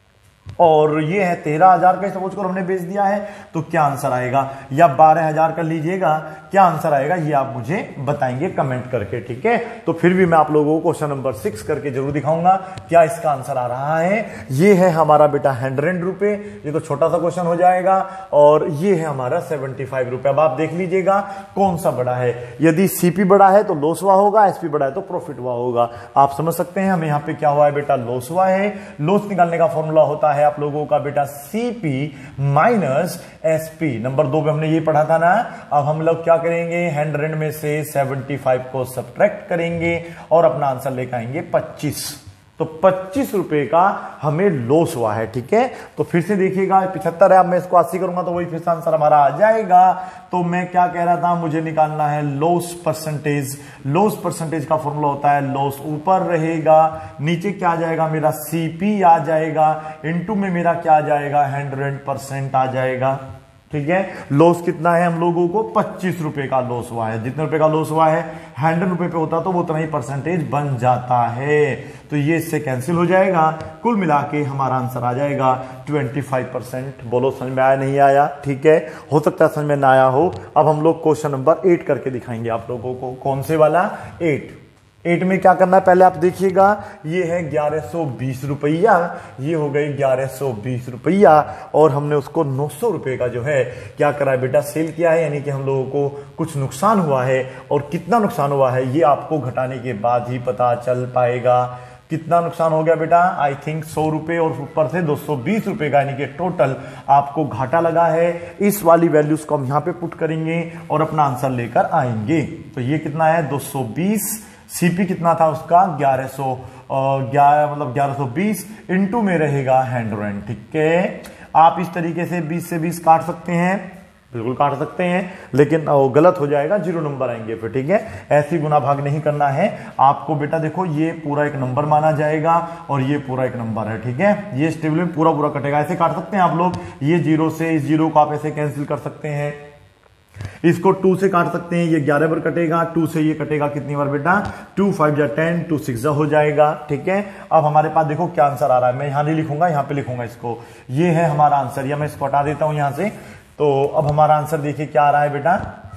और ये है तेरह हजार का, सपोज करो हमने बेच दिया है, तो क्या आंसर आएगा, या बारह हजार का लीजिएगा, क्या आंसर आएगा ये आप मुझे बताएंगे कमेंट करके, ठीक है। तो फिर भी मैं आप लोगों को क्वेश्चन नंबर सिक्स करके जरूर दिखाऊंगा क्या इसका आंसर आ रहा है। ये है हमारा बेटा हंड्रेड रुपए, ये तो छोटा सा क्वेश्चन हो जाएगा, और ये है हमारा सेवेंटी फाइव रुपए। अब आप देख लीजिएगा कौन सा बड़ा है, यदि सीपी बड़ा है तो लॉस हुआ होगा, एसपी बड़ा है तो प्रॉफिट हुआ होगा। आप समझ सकते हैं हमें यहाँ पे क्या हुआ है बेटा, लॉस हुआ है। लॉस निकालने का फॉर्मूला होता है आप लोगों का बेटा सीपी माइनस एसपी। नंबर दो पे हमने ये पढ़ा था ना। अब हम लोग क्या करेंगे, हंड्रेड में से सेवेंटी फाइव को सब्ट्रैक्ट करेंगे और अपना आंसर लेकर आएंगे पच्चीस। तो पच्चीस रुपए का हमें लॉस हुआ है, ठीक है। तो फिर से देखिएगा पिछहत्तर है, अब मैं इसको अस्सी करूंगा तो वही फिर से आंसर हमारा आ जाएगा। तो मैं क्या कह रहा था, मुझे निकालना है लॉस परसेंटेज। लॉस परसेंटेज का फॉर्मूला होता है लॉस ऊपर रहेगा, नीचे क्या आ जाएगा मेरा सीपी आ जाएगा, इनटू में मेरा क्या आ जाएगा हंड्रेड परसेंट आ जाएगा। ठीक है। लॉस कितना है हम लोगों को, पच्चीस रुपए का लॉस हुआ है। जितने रुपए का लॉस हुआ है हंड्रेड रुपए पे होता तो वो उतना ही परसेंटेज बन जाता है, तो ये इससे कैंसिल हो जाएगा। कुल मिला के हमारा आंसर आ जाएगा पच्चीस परसेंट। बोलो समझ में आया नहीं आया? ठीक है, हो सकता है समझ में ना आया हो। अब हम लोग क्वेश्चन नंबर एट करके दिखाएंगे आप लोगों को। कौन से वाला? एट। एट में क्या करना है पहले आप देखिएगा, ये है ग्यारह सौ बीस रुपया, ये हो गई ग्यारह सौ बीस रुपया, और हमने उसको नौ सौ रुपए का जो है क्या करा है बेटा, सेल किया है, यानी कि हम लोगों को कुछ नुकसान हुआ है। और कितना नुकसान हुआ है ये आपको घटाने के बाद ही पता चल पाएगा। कितना नुकसान हो गया बेटा? आई थिंक सौ रुपए और ऊपर से दो सौ बीस रुपए का, यानी कि टोटल आपको घाटा लगा है। इस वाली वैल्यूज को हम यहां पे पुट करेंगे और अपना आंसर लेकर आएंगे। तो ये कितना है, दो सौ बीस। सीपी कितना था उसका, ग्यारह सौ, ग्यारह मतलब ग्यारह सौ बीस इंटू में रहेगा हंड्रेड। ठीक है, आप इस तरीके से बीस से बीस काट सकते हैं, बिल्कुल काट सकते हैं, लेकिन वो गलत हो जाएगा, जीरो नंबर आएंगे फिर। ठीक है, ऐसी गुना भाग नहीं करना है आपको बेटा। देखो ये पूरा एक नंबर माना जाएगा और ये पूरा एक नंबर है। ठीक है, ये इस टेबल में पूरा पूरा कटेगा, ऐसे काट सकते हैं आप लोग। ये जीरो से इस जीरो को आप ऐसे कैंसिल कर सकते हैं, इसको टू से काट सकते हैं, ये ग्यारह बार कटेगा, टू से ये कटेगा कितनी बार बेटा, टू फाइव जा टेन, टू सिक्स जा हो जाएगा। ठीक है, अब हमारे पास देखो क्या आंसर आ रहा है। मैं यहां नहीं लिखूंगा, यहां पे लिखूंगा इसको। ये है हमारा आंसर, या मैं इसको हटा देता हूं यहां से। तो अब हमारा आंसर देखिए क्या आ रहा है बेटा,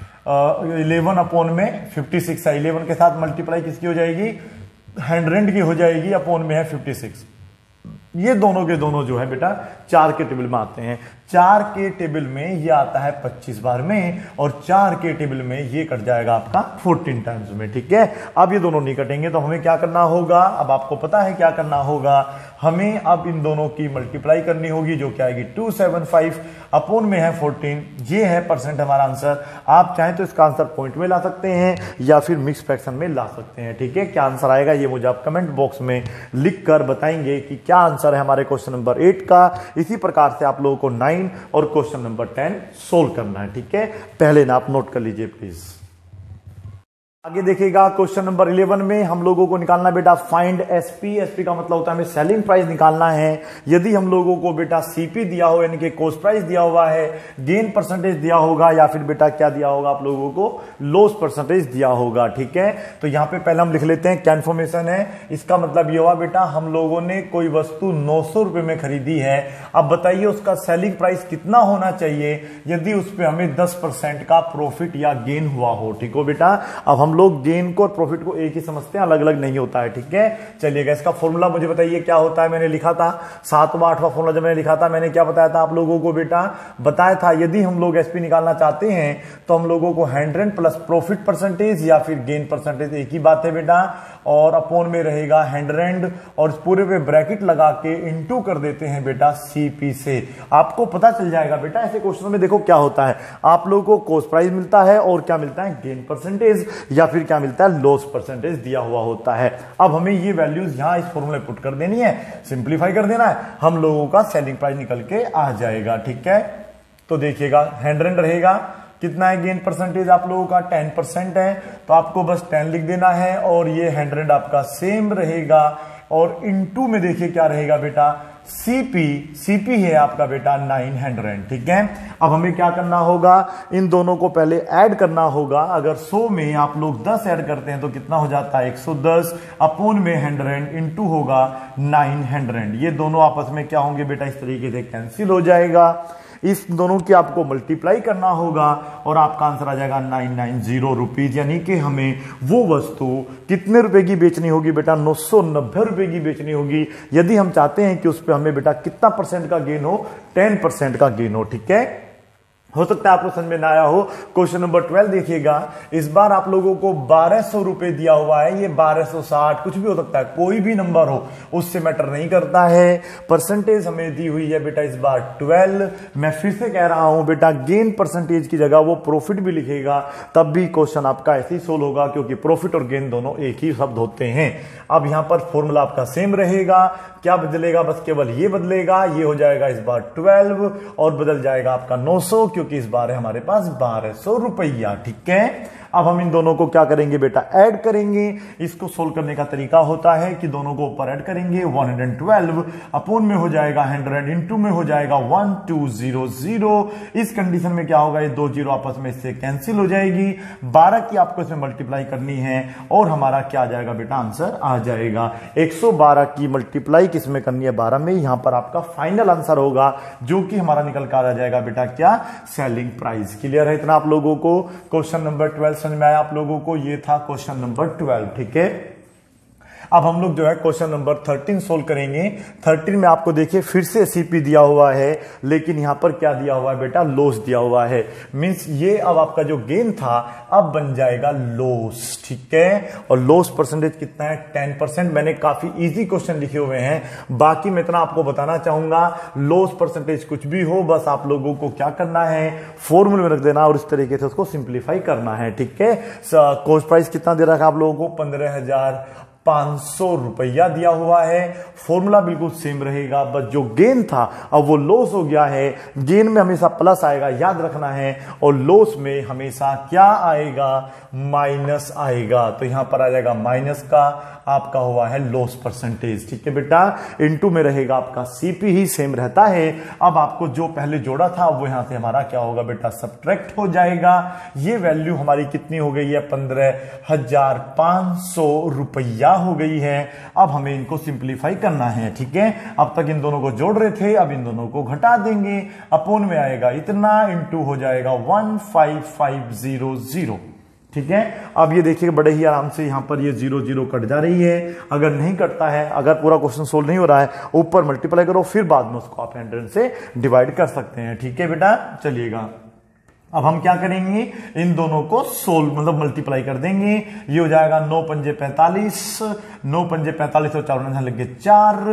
इलेवन अपॉन में फिफ्टी सिक्स है। इलेवन के साथ मल्टीप्लाई किसकी हो जाएगी, हंड्रेड की हो जाएगी, अपॉन में है फिफ्टी सिक्स। ये दोनों के दोनों जो है बेटा चार के टेबल में आते हैं। चार के टेबल में ये आता है पच्चीस बार में, और चार के टेबल में ये कट जाएगा आपका चौदह टाइम्स में। ठीक है, अब ये दोनों नहीं कटेंगे, तो हमें क्या करना होगा, अब आपको पता है क्या करना होगा, हमें अब इन दोनों की मल्टीप्लाई करनी होगी, जो क्या आएगी टू सेवन फाइव, अपोन में है फोर्टीन। ये है परसेंट हमारा आंसर। आप चाहें तो इसका आंसर पॉइंट में ला सकते हैं या फिर मिक्स फ्रैक्शन में ला सकते हैं। ठीक है, क्या आंसर आएगा ये मुझे आप कमेंट बॉक्स में लिख कर बताएंगे कि क्या आंसर है हमारे क्वेश्चन नंबर एट का। इसी प्रकार से आप लोगों को नाइन और क्वेश्चन नंबर टेन सोल्व करना है। ठीक है, पहले ना आप नोट कर लीजिए प्लीज। आगे देखिएगा क्वेश्चन नंबर इलेवन में हम लोगों को निकालना बेटा फाइंड एसपी। एसपी का मतलब होता है हमें सेलिंग प्राइस निकालना है। यदि हम लोगों को बेटा सीपी दिया हो, यानी कि कॉस्ट प्राइस दिया हुआ है, गेन परसेंटेज दिया होगा, या फिर बेटा क्या दिया होगा आप लोगों को, लॉस परसेंटेज दिया होगा। ठीक है, तो यहां पे पहले हम लिख लेते हैं क्या इन्फॉर्मेशन है। इसका मतलब ये हुआ बेटा हम लोगों ने कोई वस्तु नौ सौ रुपए में खरीदी है। अब बताइए उसका सेलिंग प्राइस कितना होना चाहिए यदि उस पर हमें दस परसेंट का प्रॉफिट या गेन हुआ हो। ठीक हो बेटा, अब हम लोग गेन को और प्रॉफिट को एक ही समझते हैं, अलग अलग नहीं होता है। ठीक है, चलिएगा इसका फॉर्मूला मुझे बताइए क्या होता है। मैंने लिखा था सातवां आठवां फॉर्मूला, जब मैंने लिखा था मैंने क्या बताया था आप लोगों को बेटा, बताया था यदि हम लोग एसपी निकालना चाहते हैं तो हम लोगों को हंड्रेड प्लस प्रॉफिट परसेंटेज या फिर गेन परसेंटेज, एक ही बात है बेटा, और अपोन में रहेगा हंड्रेड, और पूरे पे ब्रैकेट लगा के इंटू कर देते हैं बेटा सीपी से। आपको पता चल जाएगा बेटा ऐसे क्वेश्चन में देखो क्या होता है, आप लोगों को कॉस्ट प्राइस मिलता है और क्या मिलता है, गेन परसेंटेज, या फिर क्या मिलता है, लॉस परसेंटेज दिया हुआ होता है। अब हमें ये वैल्यूज यहां इस फॉर्मूले पुट कर देनी है, सिंप्लीफाई कर देना है, हम लोगों का सेलिंग प्राइस निकल के आ जाएगा। ठीक है, तो देखिएगा हंड्रेड रहेगा, कितना है गेन परसेंटेज आप लोगों का, टेन परसेंट है, तो आपको बस टेन लिख देना है, और ये हंड्रेड आपका सेम रहेगा, और इनटू में देखिए क्या रहेगा बेटा, सीपी, सीपी है आपका बेटा नाइन हंड्रेड। ठीक है, अब हमें क्या करना होगा, इन दोनों को पहले ऐड करना होगा। अगर सौ में आप लोग दस ऐड करते हैं तो कितना हो जाता है, एक सौ दस, अपोन में हंड्रेड, इनटू होगा नाइन हंड्रेड। ये दोनों आपस में क्या होंगे बेटा, इस तरीके से कैंसिल हो जाएगा। इस दोनों की आपको मल्टीप्लाई करना होगा और आपका आंसर आ जाएगा नाइन नाइन जीरो रुपीज, यानी कि हमें वो वस्तु कितने रुपए की बेचनी होगी बेटा, नौ सौ नब्बे रुपए की बेचनी होगी। यदि हम चाहते हैं कि उस पर हमें बेटा कितना परसेंट का गेन हो, टेन परसेंट का गेन हो। ठीक है, हो सकता है आपको समझ में ना आया हो। क्वेश्चन नंबर ट्वेल्व देखिएगा, इस बार आप लोगों को बारह सौ रुपए दिया हुआ है, ये बारह सौ साठ कुछ भी हो सकता है, कोई भी नंबर हो उससे मैटर नहीं करता है। परसेंटेज हमें दी हुई है बेटा इस बार ट्वेल्व। मैं फिर से कह रहा हूं बेटा, गेन परसेंटेज की जगह वो प्रॉफिट भी लिखेगा तब भी क्वेश्चन आपका ऐसे ही सोल्व होगा, क्योंकि प्रॉफिट और गेन दोनों एक ही शब्द होते हैं। अब यहां पर फॉर्मूला आपका सेम रहेगा, क्या बदलेगा, बस केवल ये बदलेगा, ये हो जाएगा इस बार ट्वेल्व और बदल जाएगा आपका नौ सौ, क्योंकि इस बार है हमारे पास बारह सौ रुपया। ठीक है, अब हम इन दोनों को क्या करेंगे बेटा, ऐड करेंगे। इसको सोल्व करने का तरीका होता है कि दोनों को ऊपर ऐड करेंगे, वन हंड्रेड ट्वेल्व अपोन में हो जाएगा हंड्रेड, इंटू में हो जाएगा वन टू जीरो जीरो। इस कंडीशन में क्या होगा, ये दो जीरो आपस में इससे कैंसिल हो जाएगी, बारह की आपको इसमें मल्टीप्लाई करनी है और हमारा क्या आ जाएगा बेटा, आंसर आ जाएगा एक सौ बारह की मल्टीप्लाई किसमें करनी है, बारह में। यहां पर आपका फाइनल आंसर होगा जो कि हमारा निकल कर आ जाएगा बेटा क्या, सेलिंग प्राइस। क्लियर है इतना आप लोगों को? क्वेश्चन नंबर ट्वेल्व समझ में आया आप लोगों को? ये था क्वेश्चन नंबर ट्वेल्व। ठीक है, अब हम लोग जो है क्वेश्चन नंबर थर्टीन सोल्व करेंगे। थर्टीन में आपको देखिए फिर से सीपी दिया हुआ है, लेकिन यहां पर क्या दिया हुआ है बेटा, लॉस दिया हुआ है। मींस ये अब आपका जो गेन था अब बन जाएगा लॉस। ठीक है, और लॉस परसेंटेज कितना है, टेन परसेंट। मैंने काफी इजी क्वेश्चन लिखे हुए हैं, बाकी मैं इतना आपको बताना चाहूंगा, लॉस परसेंटेज कुछ भी हो, बस आप लोगों को क्या करना है, फॉर्मूले में रख देना और इस तरीके से उसको सिंप्लीफाई करना है। ठीक है, कॉस्ट प्राइस कितना दे रखा है आप लोगों को, पंद्रह हजार पांच सौ रुपया दिया हुआ है। फॉर्मूला बिल्कुल सेम रहेगा, बस जो गेन था अब वो लॉस हो गया है। गेन में हमेशा प्लस आएगा, याद रखना है, और लॉस में हमेशा क्या आएगा, माइनस आएगा। तो यहां पर आ जाएगा माइनस का आपका हुआ है लॉस परसेंटेज। ठीक है बेटा, इनटू में रहेगा आपका सीपी ही सेम रहता है। अब आपको जो पहले जोड़ा था वो यहां से हमारा क्या होगा बेटा, सब्ट्रैक्ट हो जाएगा। ये वैल्यू हमारी कितनी हो गई है, पंद्रह हजार पांच सौ रुपया हो गई है। अब हमें इनको सिंप्लीफाई करना है। ठीक है, अब तक इन दोनों को जोड़ रहे थे, अब इन दोनों को घटा देंगे। अपोन में आएगा इतना, इंटू हो जाएगा one five five zero zero. ठीक है, अब ये देखिए बड़े ही आराम से यहां पर ये जीरो जीरो कट जा रही है। अगर नहीं कटता है, अगर पूरा क्वेश्चन सोल्व नहीं हो रहा है, ऊपर मल्टीप्लाई करो, फिर बाद में उसको आप हंड्रेड से डिवाइड कर सकते हैं। ठीक है बेटा, चलिएगा अब हम क्या करेंगे, इन दोनों को सोल्व मतलब मल्टीप्लाई कर देंगे। ये हो जाएगा नौ पंजे पैंतालीस, नौ पंजे पैंतालीस और चार लगे चार,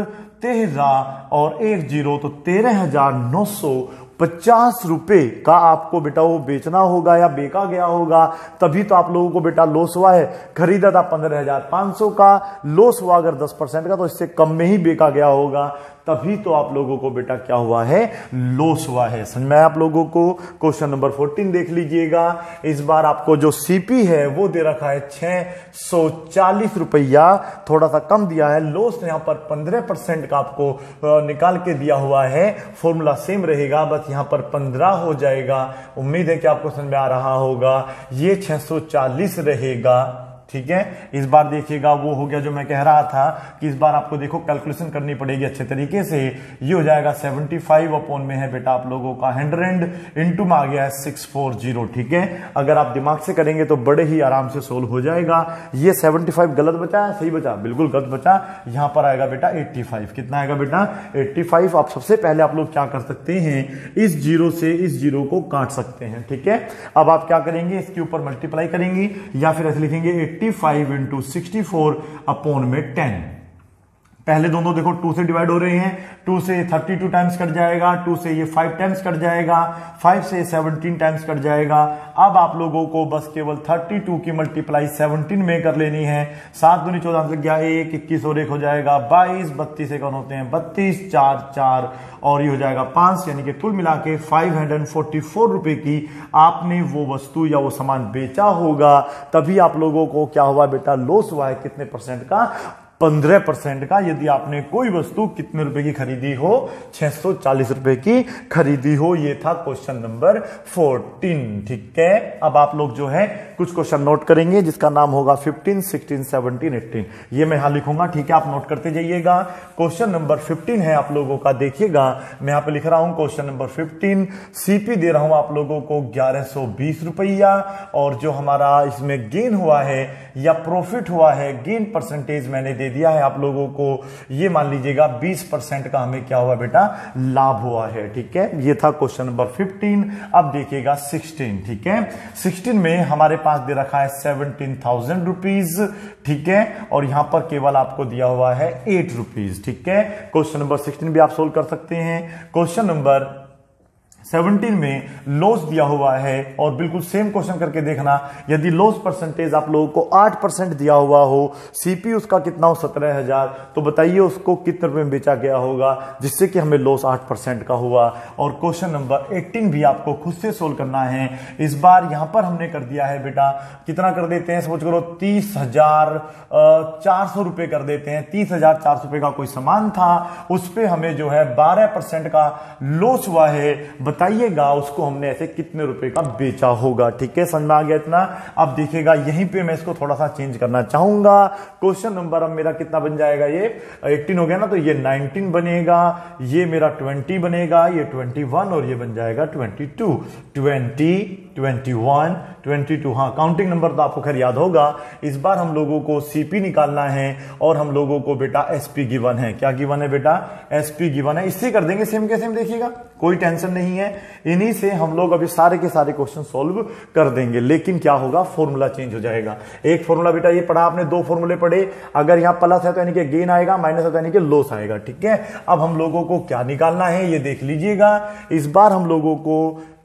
तेरह और एक जीरो, तो तेरह हजार नौ सौ पचास रुपए का आपको बेटा वो बेचना होगा या बेचा गया होगा, तभी तो आप लोगों को बेटा लॉस हुआ है। खरीदा था पंद्रह हजार पांच सौ का, लॉस हुआ अगर दस परसेंट का तो इससे कम में ही बेचा गया होगा, तभी तो आप लोगों को बेटा क्या हुआ है, लॉस हुआ है। समझ में आया आप लोगों को? क्वेश्चन नंबर फोर्टीन देख लीजिएगा। इस बार आपको जो सीपी है वो दे रखा है छह सौ चालीस रुपया, थोड़ा सा कम दिया है। लॉस यहां पर पंद्रह परसेंट का आपको निकाल के दिया हुआ है। फॉर्मूला सेम रहेगा, बस यहां पर पंद्रह हो जाएगा। उम्मीद है कि आपको समझ में आ रहा होगा। ये छह सौ चालीस रहेगा। ठीक है, इस बार देखिएगा वो हो गया जो मैं कह रहा था कि इस बार आपको देखो कैलकुलेशन करनी पड़ेगी अच्छे तरीके से। ये हो जाएगा पचहत्तर अपॉन में है बेटा आप लोगों का हंड्रेड, इनटू में आ गया है सिक्स फोर जीरो। ठीक है, अगर आप दिमाग से करेंगे तो बड़े ही आराम से सोल्व हो जाएगा। ये पचहत्तर गलत बचा, सही बचा, बिल्कुल गलत बचा। यहां पर आएगा बेटा पचासी। कितना आएगा बेटा, पचासी। आप सबसे पहले आप लोग क्या कर सकते हैं, इस जीरो से इस जीरो को काट सकते हैं। ठीक है, अब आप क्या करेंगे, इसके ऊपर मल्टीप्लाई करेंगे या फिर ऐसे लिखेंगे पचासी इंटू सिक्सटी फोर अपॉन में टेन। पहले दोनों देखो टू से डिवाइड हो रहे हैं, टू से थर्टी टू टाइम्स कट जाएगा, टू से ये फाइव टाइम्स कट जाएगा, फाइव से सेवनटीन टाइम्स कट जाएगा। अब आप लोगों को बस केवल थर्टी टू की मल्टीप्लाई सेवनटीन में कर लेनी है। सात दूनी चौदह से गया एक, इक्कीस और एक हो जाएगा बाईस, बत्तीस एक होते हैं बत्तीस, चार चार और ये हो जाएगा पांच, यानी कि कुल मिला के फाइव हंड्रेड फोर्टी फोर रुपए की आपने वो वस्तु या वो सामान बेचा होगा, तभी आप लोगों को क्या हुआ बेटा, लॉस हुआ है। कितने परसेंट का, पंद्रह परसेंट का। यदि आपने कोई वस्तु कितने रुपए की खरीदी हो, छह सौ चालीस रुपए की खरीदी हो। ये था क्वेश्चन नंबर फोर्टीन। ठीक है, अब आप लोग जो है कुछ क्वेश्चन नोट करेंगे जिसका नाम होगा फिफ्टीन, सिक्सटीन, सेवनटीन, एटीन। ये मैं यहां लिखूंगा, ठीक है, आप नोट करते जाइएगा। क्वेश्चन नंबर फिफ्टीन है आप लोगों का, देखिएगा मैं यहां पे लिख रहा हूं क्वेश्चन नंबर फिफ्टीन। सीपी दे रहा हूं आप लोगों को ग्यारह सौ बीस रुपया, और जो हमारा इसमें गेन हुआ है या प्रॉफिट हुआ है, गेन परसेंटेज मैंने दे दिया है आप लोगों को। ये मान लीजिएगा बीस परसेंट का हमें क्या हुआ बेटा, लाभ हुआ है। ठीक है, ये था क्वेश्चन नंबर फिफ्टीन। अब देखिएगा सिक्सटीन। ठीक है, सिक्सटीन में हमारे पास दे रखा है सेवनटीन थाउजेंड रुपीज। ठीक है, और यहां पर केवल आपको दिया हुआ है एट रुपीज। ठीक है, क्वेश्चन नंबर सिक्सटीन भी आप सोल्व कर सकते हैं। क्वेश्चन नंबर सत्रह में लॉस दिया हुआ है और बिल्कुल सेम क्वेश्चन करके देखना, यदि लॉस परसेंटेज आप लोगों को आठ परसेंट दिया हुआ हो, सीपी उसका कितना हो सत्रह हजार, तो बताइए उसको कितने रुपए में बेचा गया होगा जिससे कि हमें लॉस आठ परसेंट का हुआ। और क्वेश्चन नंबर अठारह भी आपको खुद से सोल्व करना है। इस बार यहां पर हमने कर दिया है बेटा, कितना कर देते हैं समझ करो, तीस हजार चार सौ रुपए कर देते हैं। तीस हजार चार सौ रुपए का कोई सामान था, उस पर हमें जो है बारह परसेंट का लॉस हुआ है। बताइएगा उसको हमने ऐसे कितने रुपए का बेचा होगा। ठीक है, समझ में आ गया इतना। अब देखिएगा यहीं पे मैं इसको थोड़ा सा चेंज करना चाहूंगा। क्वेश्चन नंबर अब मेरा कितना बन जाएगा, ये अठारह हो गया ना, तो ये उन्नीस बनेगा, ये मेरा बीस बनेगा, ये इक्कीस और ये बन जाएगा बाईस, बीस, इक्कीस, बाईस। हाँ, काउंटिंग नंबर तो आपको खैर याद होगा। इस बार हम लोगों को सीपी निकालना है और हम लोगों को बेटा एसपी गिवन है। क्या गिवन है बेटा, एसपी गिवन है। इससे कर देंगे सेम के सेम, देखिएगा कोई टेंशन नहीं है। इन्हीं से हम लोग अभी सारे के सारे क्वेश्चन सॉल्व कर देंगे, लेकिन क्या होगा, फॉर्मूला चेंज हो जाएगा। एक फॉर्मूला बेटा ये पढ़ा आपने, दो फॉर्मूले पढ़े, अगर यहां प्लस है तो यानी कि गेन आएगा, माइनस है तो यानी कि लॉस आएगा। ठीक है, अब हम लोगों को क्या निकालना है ये देख लीजिएगा। इस बार हम लोगों को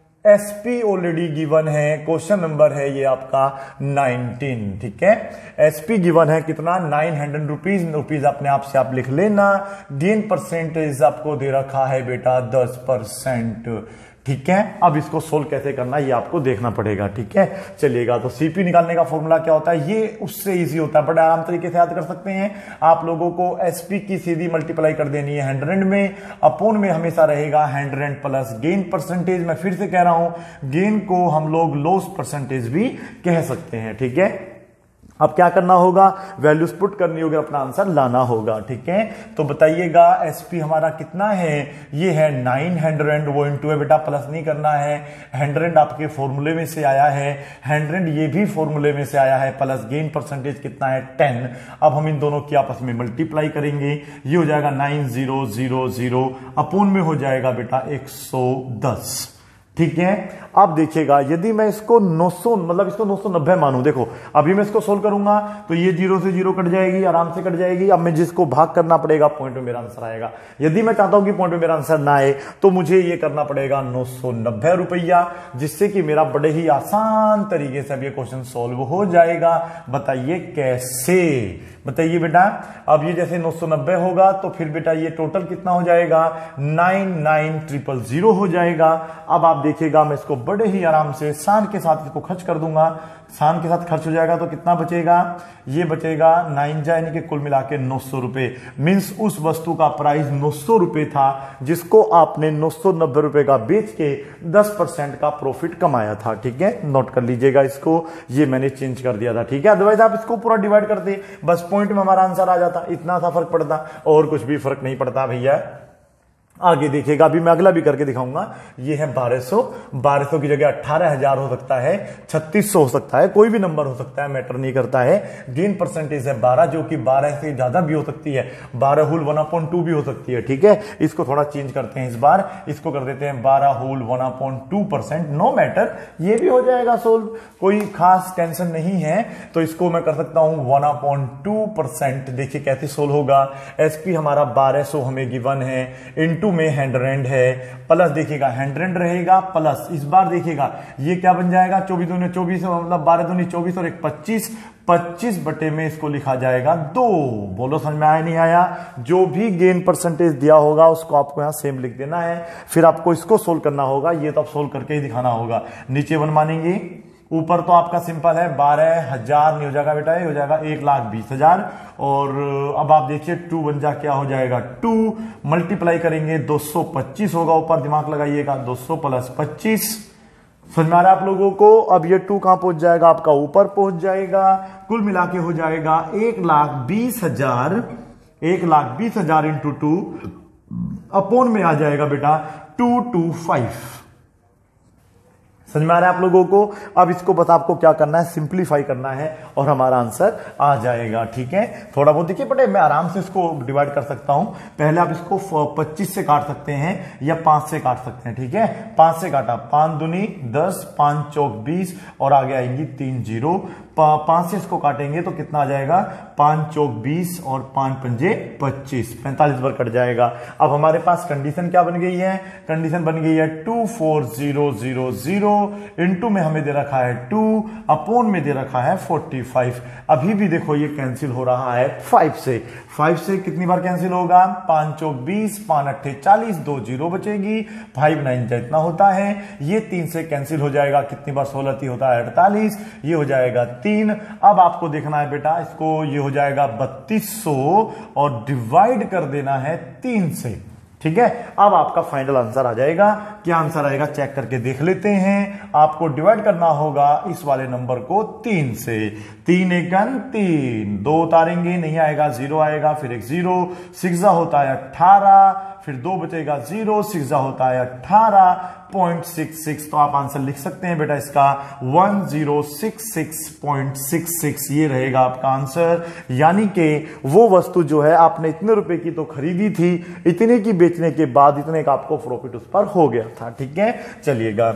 एसपी ऑलरेडी गिवन है, क्वेश्चन नंबर है ये आपका नाइनटीन। ठीक है, एसपी गिवन है कितना, नाइन हंड्रेड रुपीज रुपीज अपने आप से आप लिख लेना। गेन परसेंटेज आपको दे रखा है बेटा दस परसेंट। ठीक है, अब इसको सोल्व कैसे करना ये आपको देखना पड़ेगा। ठीक है, चलिएगा। तो सीपी निकालने का फॉर्मूला क्या होता है, ये उससे इजी होता है, बड़े आराम तरीके से याद कर सकते हैं आप लोगों को। एसपी की सीधी मल्टीप्लाई कर देनी है हंड्रेड में, अपोन में हमेशा रहेगा हंड्रेड प्लस गेन परसेंटेज। मैं फिर से कह रहा हूं, गेन को हम लोग लॉस परसेंटेज भी कह सकते हैं। ठीक है, अब क्या करना होगा, वैल्यूज पुट करनी होगी, अपना आंसर लाना होगा। ठीक है, तो बताइएगा एसपी हमारा कितना है, ये है नाइन हंड्रेड, वो इंटू है बेटा, प्लस नहीं करना है। हंड्रेड आपके फॉर्मूले में से आया है, हंड्रेड ये भी फॉर्मूले में से आया है, प्लस गेन परसेंटेज कितना है टेन। अब हम इन दोनों की आपस में मल्टीप्लाई करेंगे, ये हो जाएगा nine zero zero zero, upon में हो जाएगा बेटा एक सौ दस। ठीक है, अब देखिएगा यदि मैं इसको नौ सौ मतलब इसको नौ सौ नब्बे मानूं, देखो अभी मैं इसको सोल्व करूंगा तो ये जीरो से जीरो कट जाएगी, आराम से कट जाएगी। अब मैं जिसको भाग करना पड़ेगा पॉइंट में मेरा आंसर आएगा। यदि मैं चाहता हूं कि पॉइंट में मेरा आंसर ना आए तो मुझे ये करना पड़ेगा नौ सौ नब्बे रुपया, जिससे कि मेरा बड़े ही आसान तरीके से अब ये क्वेश्चन सोल्व हो जाएगा। बताइए कैसे, बताइए बेटा। अब ये जैसे नौ सौ नब्बे होगा तो फिर बेटा ये टोटल कितना हो जाएगा, नाइन नाइन ट्रिपल जीरो हो जाएगा। अब आप देखिएगा मैं इसको बड़े ही आराम से सान के साथ इसको खर्च कर दूंगा, सान के साथ खर्च हो जाएगा तो कितना बचेगा, ये बचेगा नाइन जा यानी कि कुल मिला के नौ सौ रुपए। मीन्स उस वस्तु का प्राइस नौ सौ रुपए था जिसको आपने नौ सौ नब्बे रुपए का बेच के दस परसेंट का प्रॉफिट कमाया था। ठीक है, नोट कर लीजिएगा इसको, ये मैंने चेंज कर दिया था। ठीक है, अदरवाइज आप इसको पूरा डिवाइड करते, बस पॉइंट में हमारा आंसर आ जाता, इतना सा फर्क पड़ता, और कुछ भी फर्क नहीं पड़ता भैया। आगे देखिएगा, अभी मैं अगला भी करके दिखाऊंगा। ये है बारह सौ, बारह सौ की जगह अट्ठारह हजार हो सकता है, छत्तीस सौ हो सकता है, कोई भी नंबर हो सकता है, मैटर नहीं करता है। गेन परसेंटेज है बारह, जो कि बारह से ज्यादा भी हो सकती है, बारह होल वन अपॉइंट टू भी हो सकती है। ठीक है, इसको थोड़ा चेंज करते हैं इस बार, इसको कर देते हैं बारह whole one upon two percent. No matter, ये भी हो जाएगा सोल्व, कोई खास टेंशन नहीं है। तो इसको मैं कर सकता हूं वन अपॉइंट टू परसेंट। देखिए कैसे सोल्व होगा। एसपी हमारा बारह सौ हमें गिवन है, इंटू में हंड्रेड है, प्लस देखिएगा हंड्रेड रहेगा, प्लस इस बार देखिएगा ये क्या बन जाएगा, चौबीस दूनी चौबीस, मतलब बारह दूनी चौबीस और एक पच्चीस, पच्चीस बटे में इसको लिखा जाएगा दो। बोलो समझ में आया नहीं आया। जो भी गेन परसेंटेज दिया होगा उसको आपको यहां सेम लिख देना है, फिर आपको इसको सोल्व करना होगा। ये तो आप सोल्व करके ही दिखाना होगा। नीचे वन मानेंगे, ऊपर तो आपका सिंपल है, बारह हजार नहीं हो जाएगा बेटा, ये हो जाएगा एक लाख बीस हजार। और अब आप देखिए टू बन जा क्या हो जाएगा, टू मल्टीप्लाई करेंगे दो सौ पच्चीस होगा, ऊपर दिमाग लगाइएगा, दो सौ प्लस पच्चीस। समझ में आ रहा है आप लोगों को। अब ये टू कहां पहुंच जाएगा, आपका ऊपर पहुंच जाएगा, कुल मिला के हो जाएगा एक लाख बीस हजार, एक लाख बीस हजार इंटू टू, अपोन में आ जाएगा बेटा टू टू फाइव। समझ में आ रहा है आप लोगों को। अब इसको बस आपको क्या करना है, सिंप्लीफाई करना है और हमारा आंसर आ जाएगा। ठीक है, थोड़ा बहुत देखिए बटे मैं आराम से इसको डिवाइड कर सकता हूं। पहले आप इसको पच्चीस से काट सकते हैं या पांच से काट सकते हैं। ठीक है, पांच से काटा, पांच दूनी दस, पांच चौक बीस और आगे आएंगी तीन जीरो, पांच से इसको काटेंगे तो कितना आ जाएगा, पांच चौक बीस और पांच पंजे पच्चीस, पैंतालीस बार कट जाएगा। अब हमारे पास कंडीशन क्या बन गई है, कंडीशन बन गई है two four zero zero zero, into में हमें दे रखा है टू, अपोन में दे रखा है फोर्टी फाइव। अभी भी देखो ये कैंसिल हो रहा है फाइव से, फाइव से कितनी बार कैंसिल होगा, पांच चौक बीस, पांच अट्ठे चालीस, दो जीरो बचेगी, फाइव नाइन जा इतना होता है, ये तीन से कैंसिल हो जाएगा, कितनी बार सोलह ती होता है अड़तालीस, ये हो जाएगा तीन। अब आपको देखना है बेटा इसको, ये हो जाएगा बत्तीस सौ और डिवाइड कर देना है तीन से, ठीक है। अब आपका फाइनल आंसर आ जाएगा, क्या आंसर आएगा चेक करके देख लेते हैं। आपको डिवाइड करना होगा इस वाले नंबर को तीन से, तीन एकन तीन, दो उतारेंगे नहीं आएगा, जीरो आएगा, फिर एक जीरो, सिक्सा होता है अट्ठारह, फिर दो बचेगा जीरो, सिक्सा होता है अट्ठारह पॉइंट सिक्स सिक्स। तो आप आंसर लिख सकते हैं बेटा इसका one zero six six point six six, ये रहेगा आपका आंसर। यानी कि वो वस्तु जो है आपने इतने रुपए की तो खरीदी थी, इतने की बेचने के बाद इतने का आपको प्रॉफिट उस पर हो गया था, ठीक है। चलिएगा,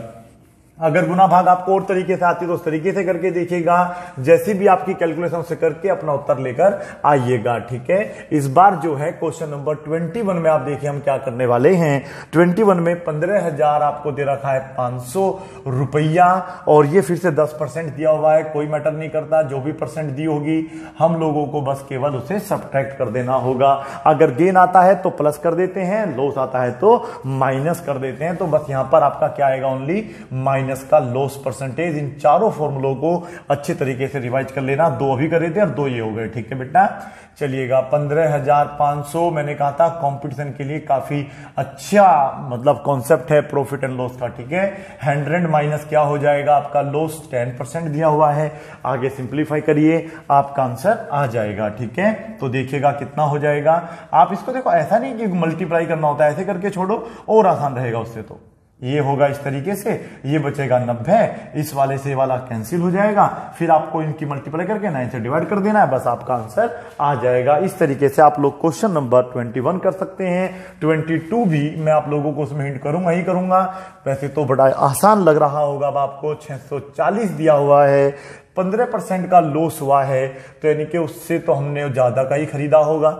अगर गुना भाग आपको और तरीके से आती है तो उस तरीके से करके देखिएगा, जैसे भी आपकी कैलकुलेशन से करके अपना उत्तर लेकर आइएगा, ठीक है। इस बार जो है क्वेश्चन नंबर ट्वेंटी वन में आप देखिए हम क्या करने वाले हैं। ट्वेंटी वन में पंद्रह हजार आपको दे रखा है पांच सौ रुपया, और ये फिर से दस परसेंट दिया हुआ है, कोई मैटर नहीं करता, जो भी परसेंट दी होगी हम लोगों को बस केवल उसे सब्ट्रैक्ट कर देना होगा। अगर गेन आता है तो प्लस कर देते हैं, लॉस आता है तो माइनस कर देते हैं। तो बस यहां पर आपका क्या आएगा, ओनली माइनस का लॉस परसेंटेज। इन चारों फॉर्मूलों को अच्छे तरीके से रिवाइज कर लेना, दो अभी कर देते और दो ये हो गए, ठीक है बेटा। चलिएगा, पंद्रह हजार पांच सौ मैंने कहा था कंपटीशन के लिए काफी अच्छा मतलब कॉन्सेप्ट है प्रॉफिट एंड लॉस का, ठीक है। हंड्रेड माइनस क्या हो जाएगा आपका लॉस, टेन परसेंट दिया हुआ है, आगे सिंप्लीफाई करिए आपका आंसर आ जाएगा, ठीक है। तो देखिएगा कितना हो जाएगा। आप इसको देखो, ऐसा नहीं कि मल्टीप्लाई करना होता है, ऐसे करके छोड़ो और आसान रहेगा उससे। तो ये होगा इस तरीके से, ये बचेगा नब्बे, इस वाले से वाला कैंसिल हो जाएगा, फिर आपको इनकी मल्टीप्लाई करके नाइन से डिवाइड कर देना है, बस आपका आंसर आ जाएगा। इस तरीके से आप लोग क्वेश्चन नंबर ट्वेंटी वन कर सकते हैं। ट्वेंटी टू भी मैं आप लोगों को उसमें हिंट करूंगा ही करूंगा। वैसे तो बड़ा आसान लग रहा होगा, अब आपको छह सौ चालीस दिया हुआ है, पंद्रह परसेंट का लॉस हुआ है, तो यानी कि उससे तो हमने ज्यादा का ही खरीदा होगा।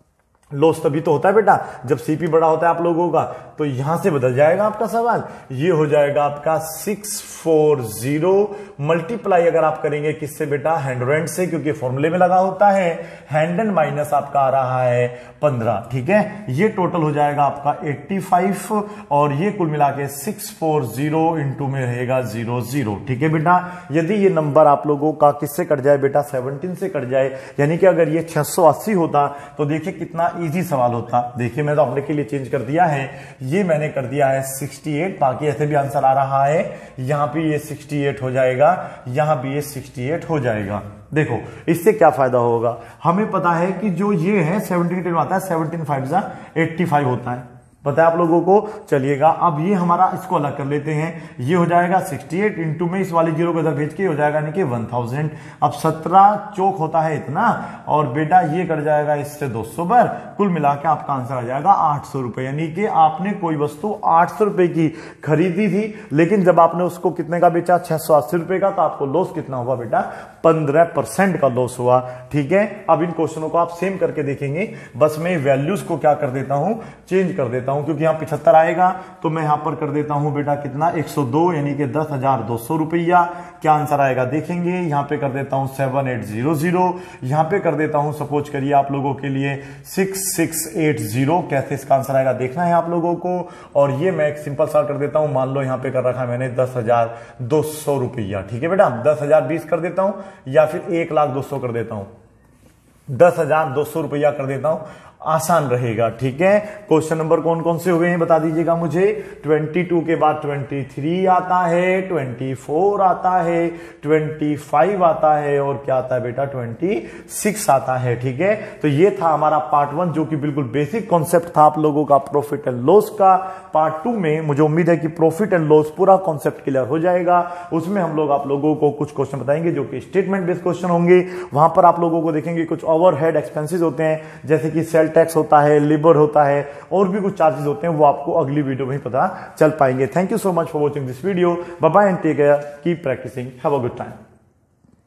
लॉस तभी तो होता है बेटा जब सीपी बड़ा होता है आप लोगों का। तो यहां से बदल जाएगा आपका सवाल, ये हो जाएगा आपका सिक्स फोर जीरो, मल्टीप्लाई अगर आप करेंगे किससे बेटा, हंड्रेड से, क्योंकि फॉर्मूले में लगा होता है। हंड्रेड माइनस आपका आ रहा है पंद्रह, ठीक है। ये टोटल हो जाएगा आपका पचासी, और ये कुल मिला के सिक्स फोर जीरो इंटू में रहेगा जीरो जीरो, ठीक है बेटा। यदि ये नंबर आप लोगों का किससे कट जाए बेटा, सेवनटीन से कट जाए, यानी कि अगर ये छह सौ अस्सी होता तो देखिए कितना इजी सवाल होता। देखिए मैं तो अपने के लिए चेंज कर दिया है, ये मैंने कर दिया है अड़सठ, बाकी ऐसे भी आंसर आ रहा है। यहां पे ये अड़सठ हो जाएगा, यहां भी ये अड़सठ हो जाएगा। देखो इससे क्या फायदा होगा, हमें पता है कि जो ये है सेवनटीन में आता है, सेवनटीन फाइव जा एट्टी फाइव होता है, पता है आप लोगों को। चलिएगा, अब ये हमारा इसको अलग कर लेते हैं, ये हो जाएगा अड़सठ इंटू में इस वाली जीरो को इधर भेज के हो जाएगा यानी कि वन थाउजेंड। अब सत्रह चौक होता है इतना, और बेटा ये कट जाएगा इससे दो सौ बार, कुल मिला के आपका आंसर आ जाएगा आठ सौ रुपए। यानी कि आपने कोई वस्तु आठ सौ रुपए की खरीदी थी, लेकिन जब आपने उसको कितने का बेचा, छह सौ अस्सी रुपए का, तो आपको लॉस कितना हुआ बेटा, पंद्रह परसेंट का लॉस हुआ, ठीक है। अब इन क्वेश्चनों को आप सेम करके देखेंगे, बस मैं वैल्यूज को क्या कर देता हूं, चेंज कर देता हूं, क्योंकि यहां पचहत्तर आएगा तो मैं यहां पर कर देता हूं बेटा कितना, एक सौ दो, यानी कि दस हजार दो सौ रुपया। क्या आंसर आएगा देखेंगे, यहां पे कर देता हूं सेवन एट जीरो जीरो, यहां पे कर देता हूं सपोज करिए आप लोगों के लिए सिक्स सिक्स एट जीरो। कैसे इसका आंसर आएगा देखना है आप लोगों को, और ये मैं एक सिंपल सा कर देता हूं, मान लो यहां पे कर रखा है मैंने दस हजार दो सौ रुपया, ठीक है बेटा। दस हजार बीस कर देता हूं, या फिर एक लाख दो सौ कर देता हूं, दस हजार दो सौ रुपया कर देता हूं, आसान रहेगा, ठीक है। क्वेश्चन नंबर कौन कौन से हो गए हैं बता दीजिएगा मुझे। बाईस के बाद तेईस आता है, चौबीस आता है, पच्चीस आता है, और क्या आता है बेटा छब्बीस आता है, ठीक है। तो ये था हमारा पार्ट वन, जो कि बिल्कुल बेसिक कॉन्सेप्ट था आप लोगों का प्रॉफिट एंड लॉस का। पार्ट टू में मुझे उम्मीद है कि प्रॉफिट एंड लॉस पूरा कॉन्सेप्ट क्लियर हो जाएगा। उसमें हम लोग आप लोगों को कुछ क्वेश्चन बताएंगे जो कि स्टेटमेंट बेस्ड क्वेश्चन होंगे। वहां पर आप लोगों को देखेंगे कुछ ओवरहेड एक्सपेंसेस होते हैं, जैसे कि सेल टैक्स होता है, लेबर होता है, और भी कुछ चार्जेस होते हैं, वो आपको अगली वीडियो में ही पता चल पाएंगे। Thank you so much for watching this video. Bye bye and take care, keep practising, have a good time.